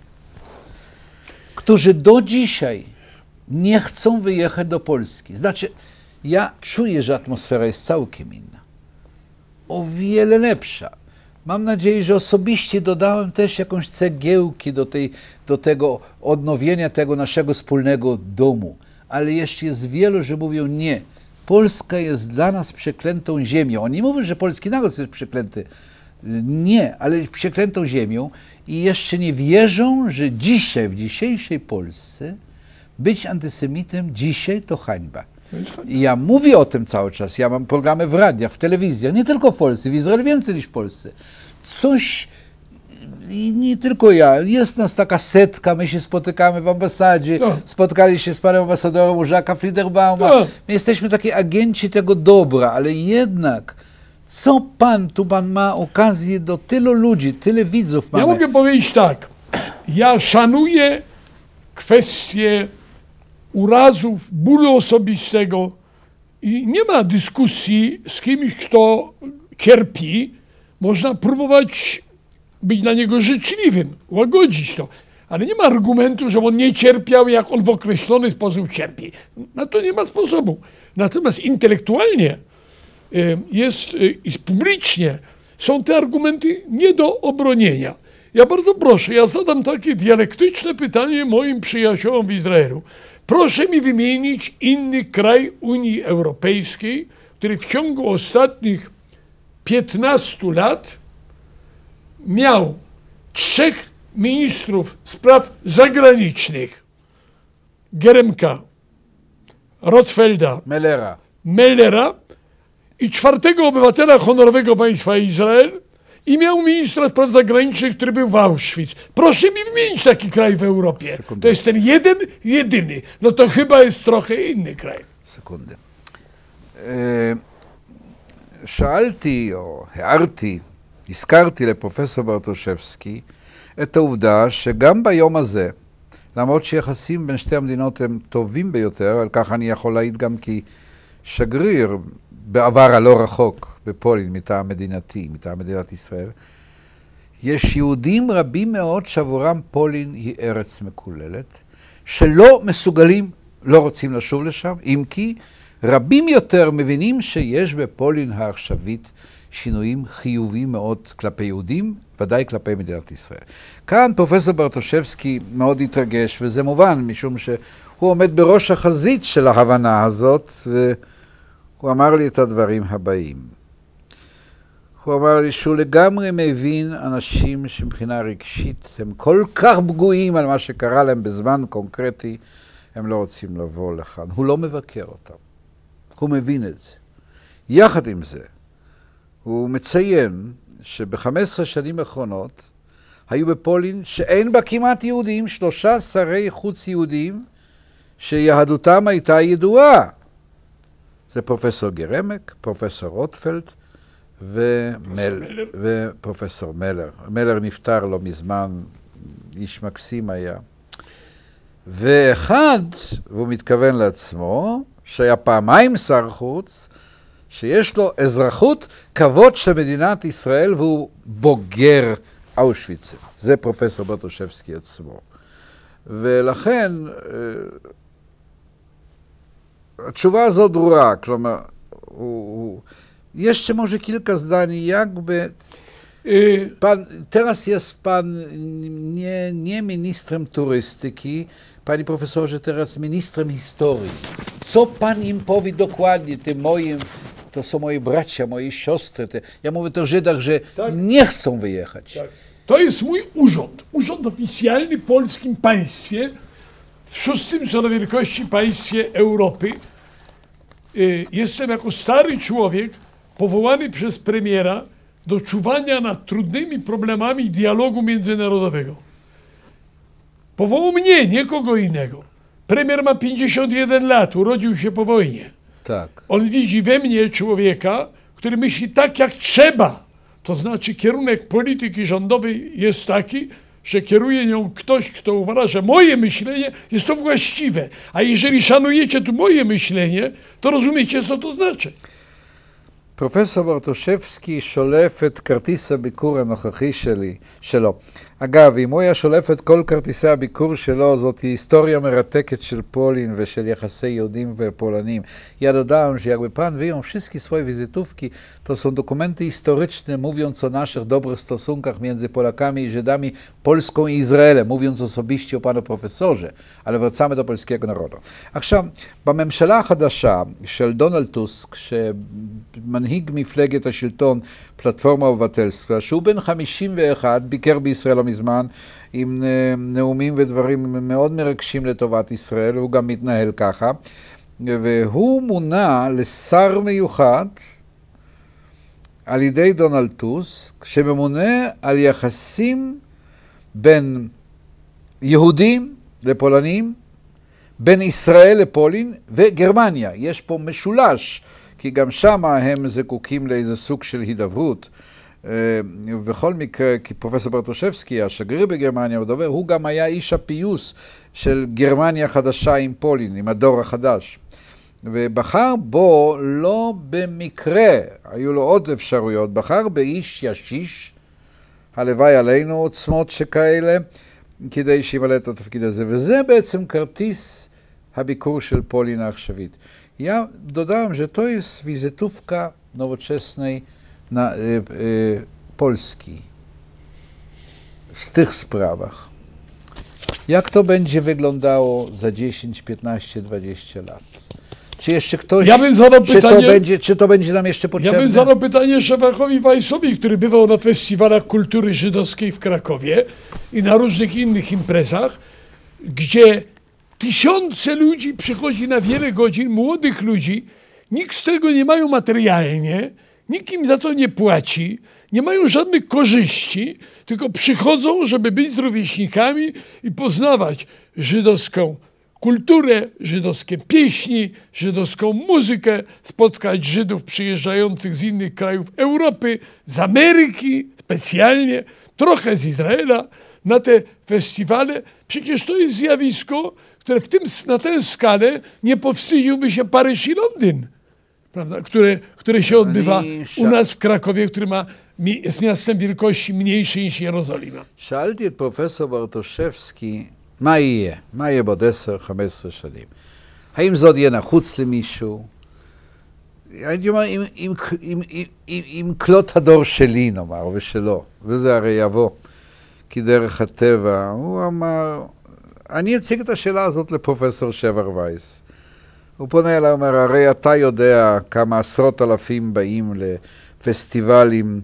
którzy do dzisiaj nie chcą wyjechać do Polski? Znaczy, ja czuję, że atmosfera jest całkiem inna. O wiele lepsza. Mam nadzieję, że osobiście dodałem też jakąś cegiełki do tego odnowienia tego naszego wspólnego domu. Ale jeszcze jest wielu, że mówią nie. Polska jest dla nas przeklętą ziemią. Oni mówią, że polski naród jest przeklęty. Nie, ale przeklętą ziemią i jeszcze nie wierzą, że dzisiaj, w dzisiejszej Polsce być antysemitem dzisiaj to hańba. I ja mówię o tym cały czas. Ja mam programy w radiach, w telewizjach, nie tylko w Polsce, w Izraelu więcej niż w Polsce. Coś, i nie tylko ja, jest nas taka setka, my się spotykamy w ambasadzie, spotkali się z panem ambasadorem Urzaka Friederbauma. My jesteśmy takie agenci tego dobra, ale jednak co pan ma okazję do tylu ludzi, tyle widzów mamy. Ja mogę powiedzieć tak, ja szanuję kwestię urazów, bólu osobistego i nie ma dyskusji z kimś, kto cierpi. Można próbować być dla niego życzliwym, łagodzić to, ale nie ma argumentu, że on nie cierpiał, jak on w określony sposób cierpi. Na to nie ma sposobu. Natomiast intelektualnie i publicznie są te argumenty nie do obronienia. Ja bardzo proszę, ja zadam takie dialektyczne pytanie moim przyjaciołom w Izraelu. Proszę mi wymienić inny kraj Unii Europejskiej, który w ciągu ostatnich 15 lat miał 3 ministrów spraw zagranicznych. Geremka, Rotfelda, Mellera i 4. obywatela honorowego państwa Izrael i miał ministra spraw zagranicznych, który był w Auschwitz. Proszę mi wymienić taki kraj w Europie. Sekundę. To jest ten jedyny. No to chyba jest trochę inny kraj. Sekundę. שאלתי או הערתי, הזכרתי לפרופסור ברטושבסקי את העובדה שגם ביום הזה, למרות שיחסים בין שתי המדינות הם טובים ביותר, על כך אני יכול להעיד גם כשגריר בעבר הלא רחוק בפולין מטעם מדינתי, מטעם מדינת ישראל. יש יהודים רבים מאוד שעבורם פולין היא ארץ מקוללת, שלא מסוגלים, לא רוצים לשוב לשם, אם כי רבים יותר מבינים שיש בפולין העכשווית שינויים חיוביים מאוד כלפי יהודים, ודאי כלפי מדינת ישראל. כאן פרופסור ברטושבסקי מאוד התרגש, וזה מובן, משום שהוא עומד בראש החזית של ההבנה הזאת, והוא אמר לי את הדברים הבאים. הוא אמר לי שהוא לגמרי מבין אנשים שמבחינה רגשית הם כל כך פגועים על מה שקרה להם בזמן קונקרטי, הם לא רוצים לבוא לכאן. הוא לא מבקר אותם. הוא מבין את זה. יחד עם זה, הוא מציין שב-15 שנים האחרונות היו בפולין שאין בה כמעט יהודים, 3 שרי חוץ יהודים שיהדותם הייתה ידועה. זה פרופסור גרמק, פרופסור רוטפלד ופרופסור מלר. מלר נפטר לא מזמן, איש מקסים היה. ואחד, והוא מתכוון לעצמו, שהיה פעמיים שר חוץ, שיש לו אזרחות כבוד של מדינת ישראל, והוא בוגר אושוויץ. זה פרופסור ברטושבסקי עצמו. ולכן, התשובה הזאת ברורה, כלומר, jeszcze może kilka zdań, jakby teraz jest pan nie ministrem turystyki, panie profesorze, teraz ministrem historii. Co pan im powie dokładnie, tym moim, to są moi bracia, moje siostry, ja mówię o Żydach, że tak, nie chcą wyjechać. Tak. To jest mój urząd, urząd oficjalny w polskim państwie, w 6. co do wielkości państwie Europy. Jestem jako stary człowiek powołany przez premiera do czuwania nad trudnymi problemami dialogu międzynarodowego. Powołał mnie, nie kogo innego. Premier ma 51 lat, urodził się po wojnie. Tak. On widzi we mnie człowieka, który myśli tak jak trzeba. To znaczy kierunek polityki rządowej jest taki, że kieruje nią ktoś, kto uważa, że moje myślenie jest to właściwe. A jeżeli szanujecie tu moje myślenie, to rozumiecie, co to znaczy. פרופסור ברטושבסקי שולף את כרטיס הביקור הנוכחי שלו. אגב, אם הוא היה שולף את כל כרטיסי הביקור שלו, זאת היסטוריה מרתקת של Polin ושל יחסי יהודים ופולנים. Ja dodałem, że jakby pan wyjął wszystkie swoje wizytówki, to są dokumenty historyczne mówiąc o naszych dobrych stosunkach między Polakami i Żydami, Polską i Izraelem, mówiąc osobiście o panu profesorze, ale wracamy do polskiego narodu. עכשיו, בממשלה החדשה של דונלד טוסק, שמנהיג מפלגת השלטון פלטפורמה ובטלסקה, שהוא בן 51, ביקר בישראל לא מזמן, עם נאומים ודברים מאוד מרגשים לטובת ישראל, הוא גם מתנהל ככה, והוא מונה לשר מיוחד על ידי דונלד טוסק, שממונה על יחסים בין יהודים לפולנים, בין ישראל לפולין וגרמניה. יש פה משולש, כי גם שם הם זקוקים לאיזה סוג של הידברות. בכל מקרה, כי פרופסור ברטושבסקי, השגריר בגרמניה, הוא גם היה איש הפיוס של גרמניה חדשה עם פולין, עם הדור החדש. ובחר בו לא במקרה, היו לו עוד אפשרויות, בחר באיש ישיש, הלוואי עלינו עוצמות שכאלה, כדי שימלא את התפקיד הזה. וזה בעצם כרטיס הביקור של פולין העכשווית. Ja dodałem, że to jest wizytówka nowoczesnej Polski w tych sprawach. Jak to będzie wyglądało za 10, 15, 20 lat? Czy jeszcze ktoś, czy to będzie nam jeszcze potrzebne? Ja bym zadał pytanie Szebachowi Weissowi, który bywał na festiwalach kultury żydowskiej w Krakowie i na różnych innych imprezach, gdzie tysiące ludzi przychodzi na wiele godzin, młodych ludzi, nikt z tego nie mają materialnie, nikt im za to nie płaci, nie mają żadnych korzyści, tylko przychodzą, żeby być z rówieśnikami i poznawać żydowską kulturę, żydowskie pieśni, żydowską muzykę, spotkać Żydów przyjeżdżających z innych krajów Europy, z Ameryki specjalnie, trochę z Izraela. Na te festiwale Przecież to jest zjawisko, które na tę skalę nie powstydziłby się Paryż i Londyn, prawda? Które się odbywa u nas w Krakowie, który jest miastem wielkości mniejszej niż Jerozolima. שאלתי את פרופסור ברטושבסקי, מה יהיה? מה יהיה בעוד 10-15 שנים? האם זה עוד יהיה נחוץ למישהו? הייתי אומר, עם כלות הדור שלי, נאמר, ושלו, וזה הרי יבוא כדרך הטבע, הוא אמר, אני אציג את השאלה הזאת לפרופסור שבר וייס. הוא פונה אליי, אומר, הרי אתה יודע כמה עשרות אלפים באים לפסטיבלים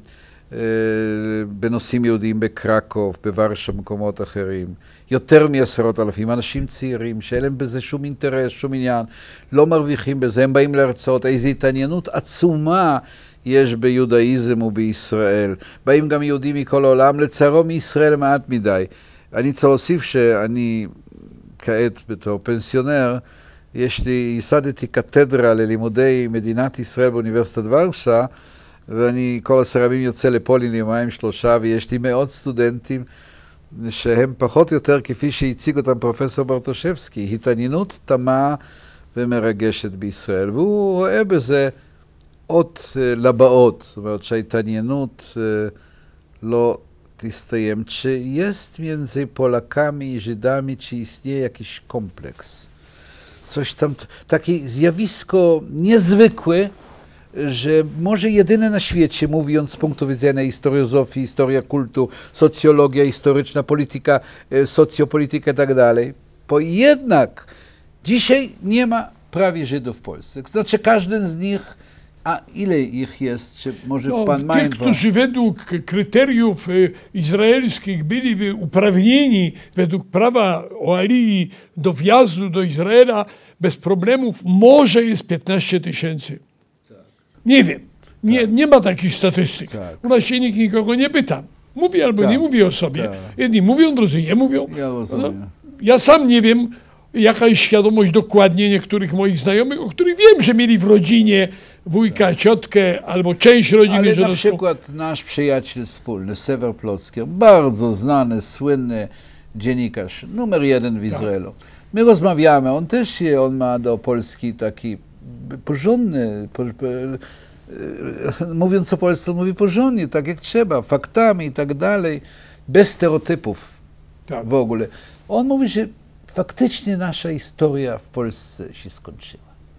בנושאים יהודיים בקרקוב, בוורשה, במקומות אחרים. יותר מ10,000 אנשים צעירים שאין להם בזה שום אינטרס, שום עניין, לא מרוויחים בזה, הם באים להרצאות, איזו התעניינות עצומה יש ביודאיזם ובישראל. באים גם יהודים מכל העולם, לצערו מישראל מעט מדי. אני צריך להוסיף שאני כעת בתור פנסיונר, ייסדתי קתדרה ללימודי מדינת ישראל באוניברסיטת ורשה, ואני כל 10 ימים יוצא לפולין ליומיים 3, ויש לי מאות סטודנטים שהם פחות או יותר כפי שהציג אותם פרופסור ברטושבסקי, התעניינות תמה ומרגשת בישראל, והוא רואה בזה אות לבאות, זאת אומרת שההתעניינות לא tystem, czy jest między Polakami i Żydami, czy istnieje jakiś kompleks? Coś tam, takie zjawisko niezwykłe, że może jedyne na świecie, mówiąc z punktu widzenia historiozofii, historia kultu, socjologia historyczna, polityka, socjopolityka i tak dalej, bo jednak dzisiaj nie ma prawie Żydów w Polsce. Znaczy każdy z nich, a ile ich jest, czy może pan ma? Tych, którzy według kryteriów izraelskich byliby uprawnieni według prawa o Alii do wjazdu do Izraela bez problemów, może jest 15 000. Nie wiem. Nie ma takich statystyk. U nas się nikt nikogo nie pyta. Mówi albo nie mówi o sobie. Jedni mówią, drudzy nie mówią. Ja sam nie wiem, jaka jest świadomość dokładnie niektórych moich znajomych, o których wiem, że mieli w rodzinie wujka, ciotkę albo część rodziny żydowską. Ale na przykład nasz przyjaciel wspólny, Sewer Plockier, bardzo znany, słynny dziennikarz, numer 1 w Izraelu. My rozmawiamy, on ma do Polski taki porządny, mówiąc o Polsce, on mówi porządnie, tak jak trzeba, faktami i tak dalej, bez stereotypów w ogóle. On mówi, że faktycznie nasza historia w Polsce się skończyła.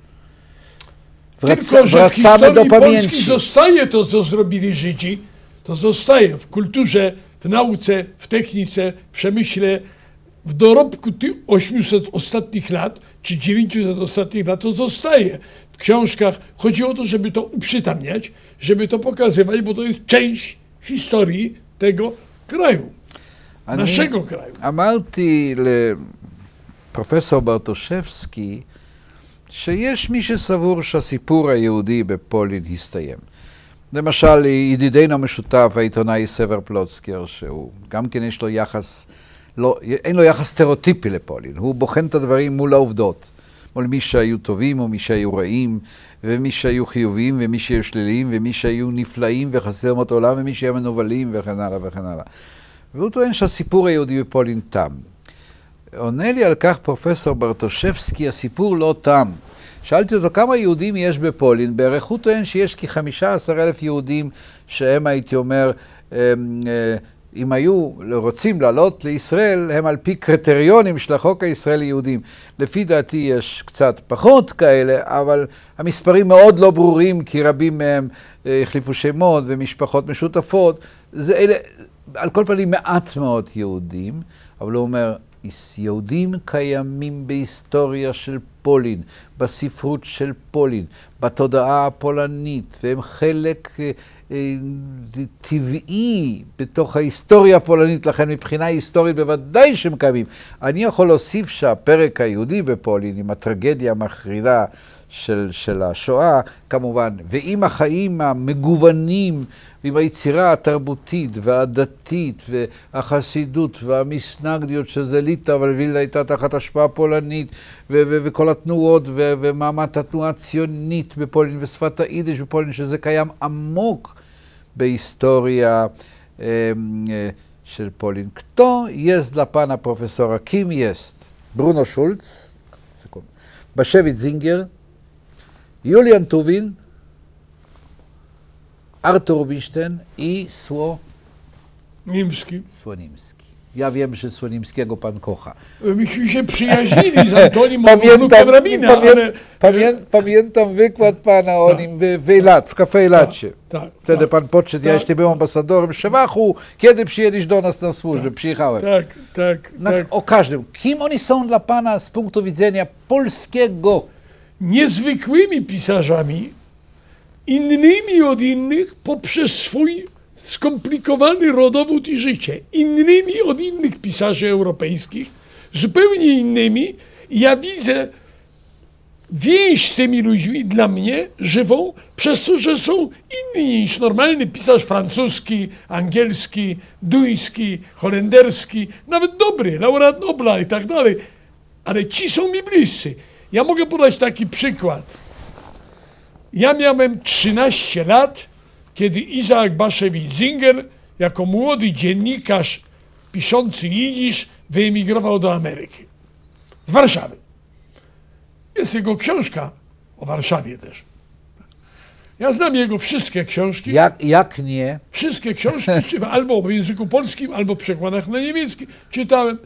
Tylko, że w historii Polski zostaje to, co zrobili Żydzi, to zostaje w kulturze, w nauce, w technice, w przemyśle, w dorobku tych 800 ostatnich lat, czy 900 ostatnich lat, to zostaje w książkach. Chodzi o to, żeby to uprzytamniać, żeby to pokazywać, bo to jest część historii tego kraju, naszego kraju. אמרתי לפרופסור ברטושבסקי, שיש מי שסבור שהסיפור היהודי בפולין הסתיים. למשל, ידידנו המשותף, העיתונאי סבר פלוצקר, שהוא גם כן יש לו יחס, אין לו יחס סטריאוטיפי לפולין, הוא בוחן את הדברים מול העובדות, מול מי שהיו טובים או מי שהיו רעים, ומי שהיו חיוביים ומי שהיו שליליים, ומי שהיו נפלאים וחסרי אומות העולם, ומי שהיו מנוולים וכן הלאה וכן הלאה. והוא טוען שהסיפור היהודי בפולין תם. עונה לי על כך פרופסור ברטושבסקי, הסיפור לא תם. שאלתי אותו כמה יהודים יש בפולין, בערך הוא טוען שיש כ-15,000 יהודים שהם, הייתי אומר, אם היו רוצים לעלות לישראל, הם על פי קריטריונים של החוק הישראלי יהודים. לפי דעתי יש קצת פחות כאלה, אבל המספרים מאוד לא ברורים, כי רבים מהם החליפו שמות ומשפחות משותפות. אלה, על כל פנים מעט מאוד יהודים, אבל הוא אומר, יהודים קיימים בהיסטוריה של פולין, בספרות של פולין, בתודעה הפולנית, והם חלק טבעי בתוך ההיסטוריה הפולנית, לכן מבחינה היסטורית בוודאי שהם קיימים. אני יכול להוסיף שהפרק היהודי בפולין, עם הטרגדיה המחרידה של השואה, כמובן, ועם החיים המגוונים, ועם היצירה התרבותית והדתית והחסידות והמסנגדיות שזה ליטא, אבל וילנה הייתה תחת השפעה פולנית, וכל התנועות ומעמד התנועה הציונית בפולין ושפת היידיש בפולין, שזה קיים עמוק בהיסטוריה של פולין. Kto jest dla pana profesora? Kim jest? Bruno Schulz, Baszewicz Zinger, Julian Tuwin, Artur Rubinstein i Słonimski. Ja wiem, że Słonimskiego pan kocha. Myśmy się przyjaźnili z Antonim, wnukiem rabina, ale... Pamiętam wykład pana o nim w Eilat, w Cafe Eilacie. Wtedy pan podszedł, ja jeszcze byłem ambasadorem Szewachu, kiedy przyjęliś do nas na służbę? Przyjechałem. Tak. O każdym. Kim oni są dla pana z punktu widzenia polskiego? Niezwykłymi pisarzami, innymi od innych poprzez swój skomplikowany rodowód i życie, innymi od innych pisarzy europejskich, zupełnie innymi. I ja widzę więź z tymi ludźmi dla mnie żywą, przez to, że są inni niż normalny pisarz francuski, angielski, duński, holenderski, nawet dobry, laureat Nobla i tak dalej. Ale ci są mi bliscy. Ja mogę podać taki przykład. Ja miałem 13 lat, kiedy Isaac Baszewicz Zinger, jako młody dziennikarz piszący jidysz, wyemigrował do Ameryki. Z Warszawy. Jest jego książka o Warszawie też. Ja znam jego wszystkie książki. Jak nie? Wszystkie książki, albo w języku polskim, albo w przekładach na niemiecki czytałem.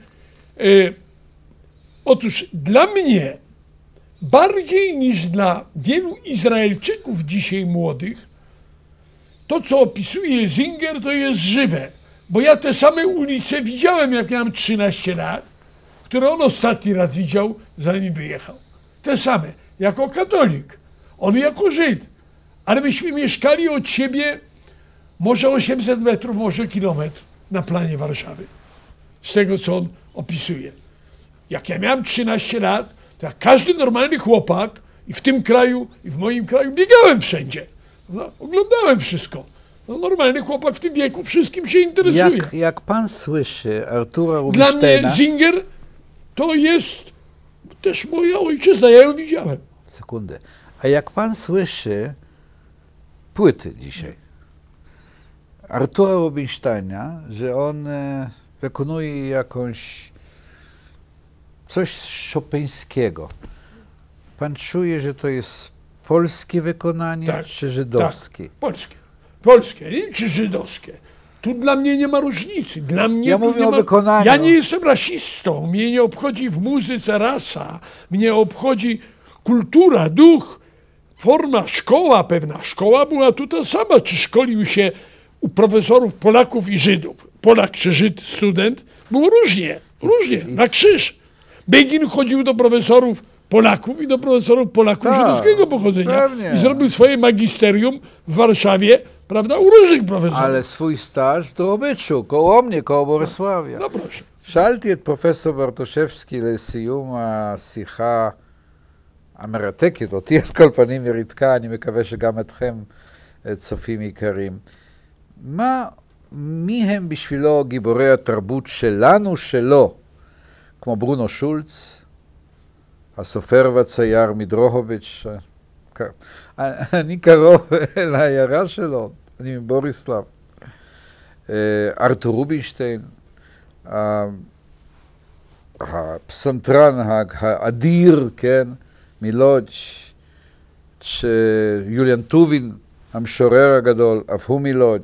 Otóż dla mnie, bardziej niż dla wielu Izraelczyków dzisiaj młodych, to, co opisuje Zinger, to jest żywe. Bo ja te same ulice widziałem, jak miałem 13 lat, które on ostatni raz widział, zanim wyjechał. Te same, jako katolik, on jako Żyd. Ale myśmy mieszkali od siebie może 800 metrów, może kilometr na planie Warszawy. Z tego, co on opisuje. Jak ja miałem 13 lat, to jak każdy normalny chłopak, i w tym kraju, i w moim kraju, biegałem wszędzie. No, oglądałem wszystko. No, normalny chłopak w tym wieku wszystkim się interesuje. Jak pan słyszy Artura Rubinsteina... Dla mnie Zinger to jest też moja ojczyzna, ja ją widziałem. Sekundę. A jak pan słyszy płyty dzisiaj Artura Rubinsteina, że on wykonuje coś szopeńskiego, pan czuje, że to jest polskie wykonanie, czy żydowskie? Tak, polskie, nie? Czy żydowskie. Tu dla mnie nie ma różnicy. Dla mnie ja mówię o wykonaniu. Ja nie jestem rasistą. Mnie nie obchodzi w muzyce rasa. Mnie obchodzi kultura, duch, forma, szkoła pewna. Szkoła była tu ta sama. Czy szkolił się u profesorów Polaków i Żydów? Polak czy Żyd, student? Było różnie, na krzyż. Begin chodził do profesorów Polaków i do profesorów Polaków żydowskiego pochodzenia. Pewnie. I zrobił swoje magisterium w Warszawie, prawda, u różnych profesorów. Ale swój staż w Drobyczu, koło mnie, koło Borysławia. No proszę. שאלתי את פרופסור ברטושבסקי לסיום השיחה המרתקת, אותי על כל פנים וריתקה, אני מקווה שגם אתכם צופים יקרים. מי הם בשבילו גיבורי התרבות שלנו שלו, כמו ברונו שולץ, הסופר והצייר מדרוהוביץ', אני קרוב לעיירה שלו, אני מבוריסלב, ארתור רובינשטיין, הפסנתרן האדיר, כן, מלודג', יוליאן טובין, המשורר הגדול, אף הוא מלודג',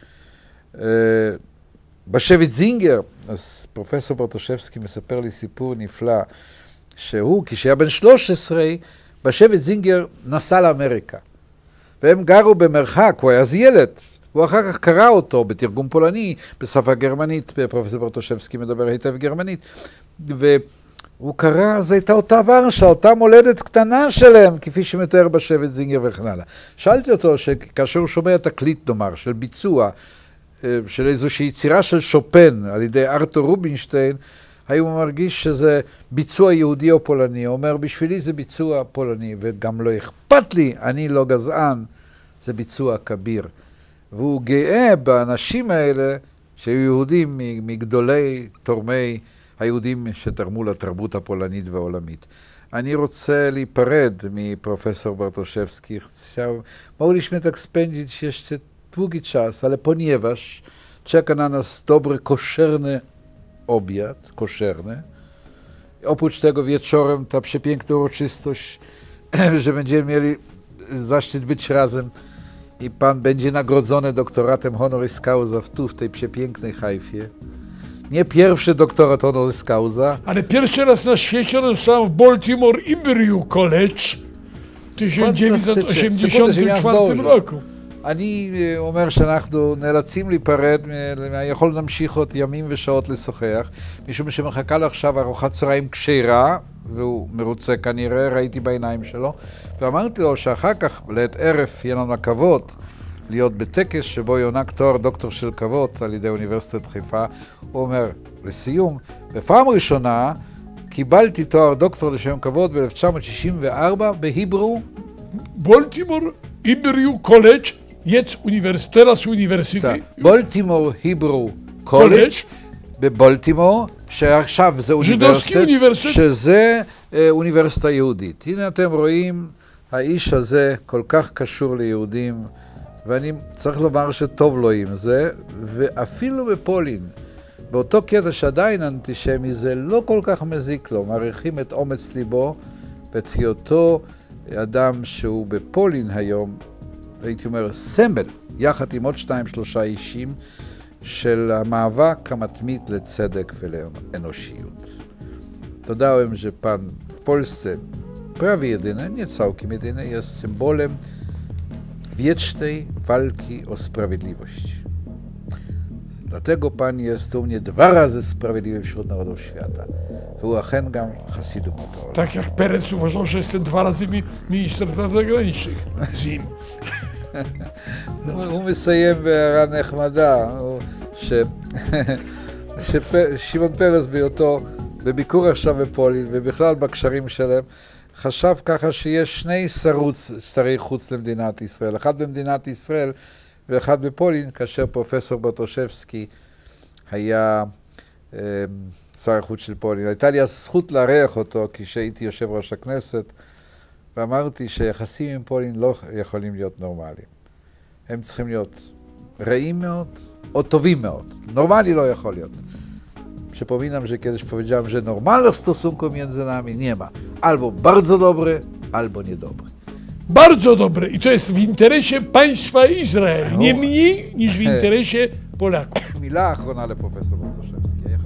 בשביץ זינגר, אז פרופסור ברטושבסקי מספר לי סיפור נפלא, שהוא, כשהיה בן 13, בשביץ זינגר נסע לאמריקה, והם גרו במרחק, הוא היה אז ילד, הוא אחר כך קרא אותו בתרגום פולני, בשפה גרמנית, פרופסור ברטושבסקי מדבר היטב גרמנית, והוא קרא, זו הייתה אותה ורשה, אותה מולדת קטנה שלהם, כפי שמתאר בשביץ זינגר וכן הלאה. שאלתי אותו, כאשר הוא שומע תקליט נאמר, של ביצוע, של איזושהי יצירה של שופן על ידי ארתור רובינשטיין, האם הוא מרגיש שזה ביצוע יהודי או פולני? הוא אומר, בשבילי זה ביצוע פולני, וגם לא אכפת לי, אני לא גזען, זה ביצוע כביר. והוא גאה באנשים האלה שהיו יהודים מגדולי תורמי היהודים שתרמו לתרבות הפולנית והעולמית. אני רוצה להיפרד מפרופסור Bartoszewski. Mogliśmy tak spędzić jeszcze długi czas, ale ponieważ czeka na nas dobry, koszerny obiad, koszerny. Oprócz tego wieczorem ta przepiękna uroczystość, że będziemy mieli zaszczyt być razem i pan będzie nagrodzony doktoratem honoris causa tu, w tej przepięknej Hajfie. Nie pierwszy doktorat honoris causa. Ale pierwszy raz na świecie dostałem w Baltimore Hebrew College w 1984 roku. אני אומר שאנחנו נאלצים להיפרד מהיכול להמשיך עוד ימים ושעות לשוחח, משום שמחכה לו עכשיו ארוחת צהריים כשרה, והוא מרוצה כנראה, ראיתי בעיניים שלו, ואמרתי לו שאחר כך, לעת ערב, יהיה לנו הכבוד להיות בטקס שבו יוענק תואר דוקטור של כבוד על ידי אוניברסיטת חיפה. הוא אומר, לסיום, בפעם ראשונה קיבלתי תואר דוקטור לשם כבוד ב-1964 בהיברו. Baltimore Hebrew College jest teraz uniwersytet. בולטימור היברו קולג' בבולטימור, שעכשיו זה אוניברסיטה, שזה אוניברסיטה יהודית. הנה אתם רואים, האיש הזה כל כך קשור ליהודים, ואני צריך לומר שטוב לו עם זה, ואפילו בפולין, באותו קטע שעדיין אנטישמי, זה לא כל כך מזיק לו, מעריכים את אומץ ליבו ואת היותו אדם שהוא בפולין היום, הייתי אומר, סמל, יחד עם עוד 2-3 אישים, של המאבק המתמיד לצדק ולאנושיות. Dodałem, że pan w Polsce prawie jedyny, nie całkiem jedyny, jest symbolem wiecznej walki o sprawiedliwość. Dlatego pan jest u mnie 2 razy sprawiedliwy wśród narodów świata. והוא אכן גם חסיד אומות העולם. Tak jak Perez uważał, że jestem 2 razy minister spraw zagranicznych z nim. הוא מסיים בהערה נחמדה, ששמעון פרס בהיותו בביקור עכשיו בפולין ובכלל בקשרים שלהם, חשב ככה שיש 2 שרי חוץ למדינת ישראל, אחד במדינת ישראל ואחד בפולין, כאשר פרופסור ברטושבסקי היה שר החוץ של פולין. הייתה לי הזכות לארח אותו כשהייתי יושב ראש הכנסת, ואמרתי שיחסים עם פולין לא יכולים להיות נורמליים. הם צריכים להיות רעים מאוד או טובים מאוד. נורמלי לא יכול להיות. Przypominam, że kiedyś powiedziałem, że normalnych stosunków między nami nie ma. Albo bardzo dobre, albo niedobre. Bardzo dobre i to jest w interesie państwa Izrael, nie mniej niż w interesie Polaków. מילה אחרונה לפרופסור ברטושבסקי.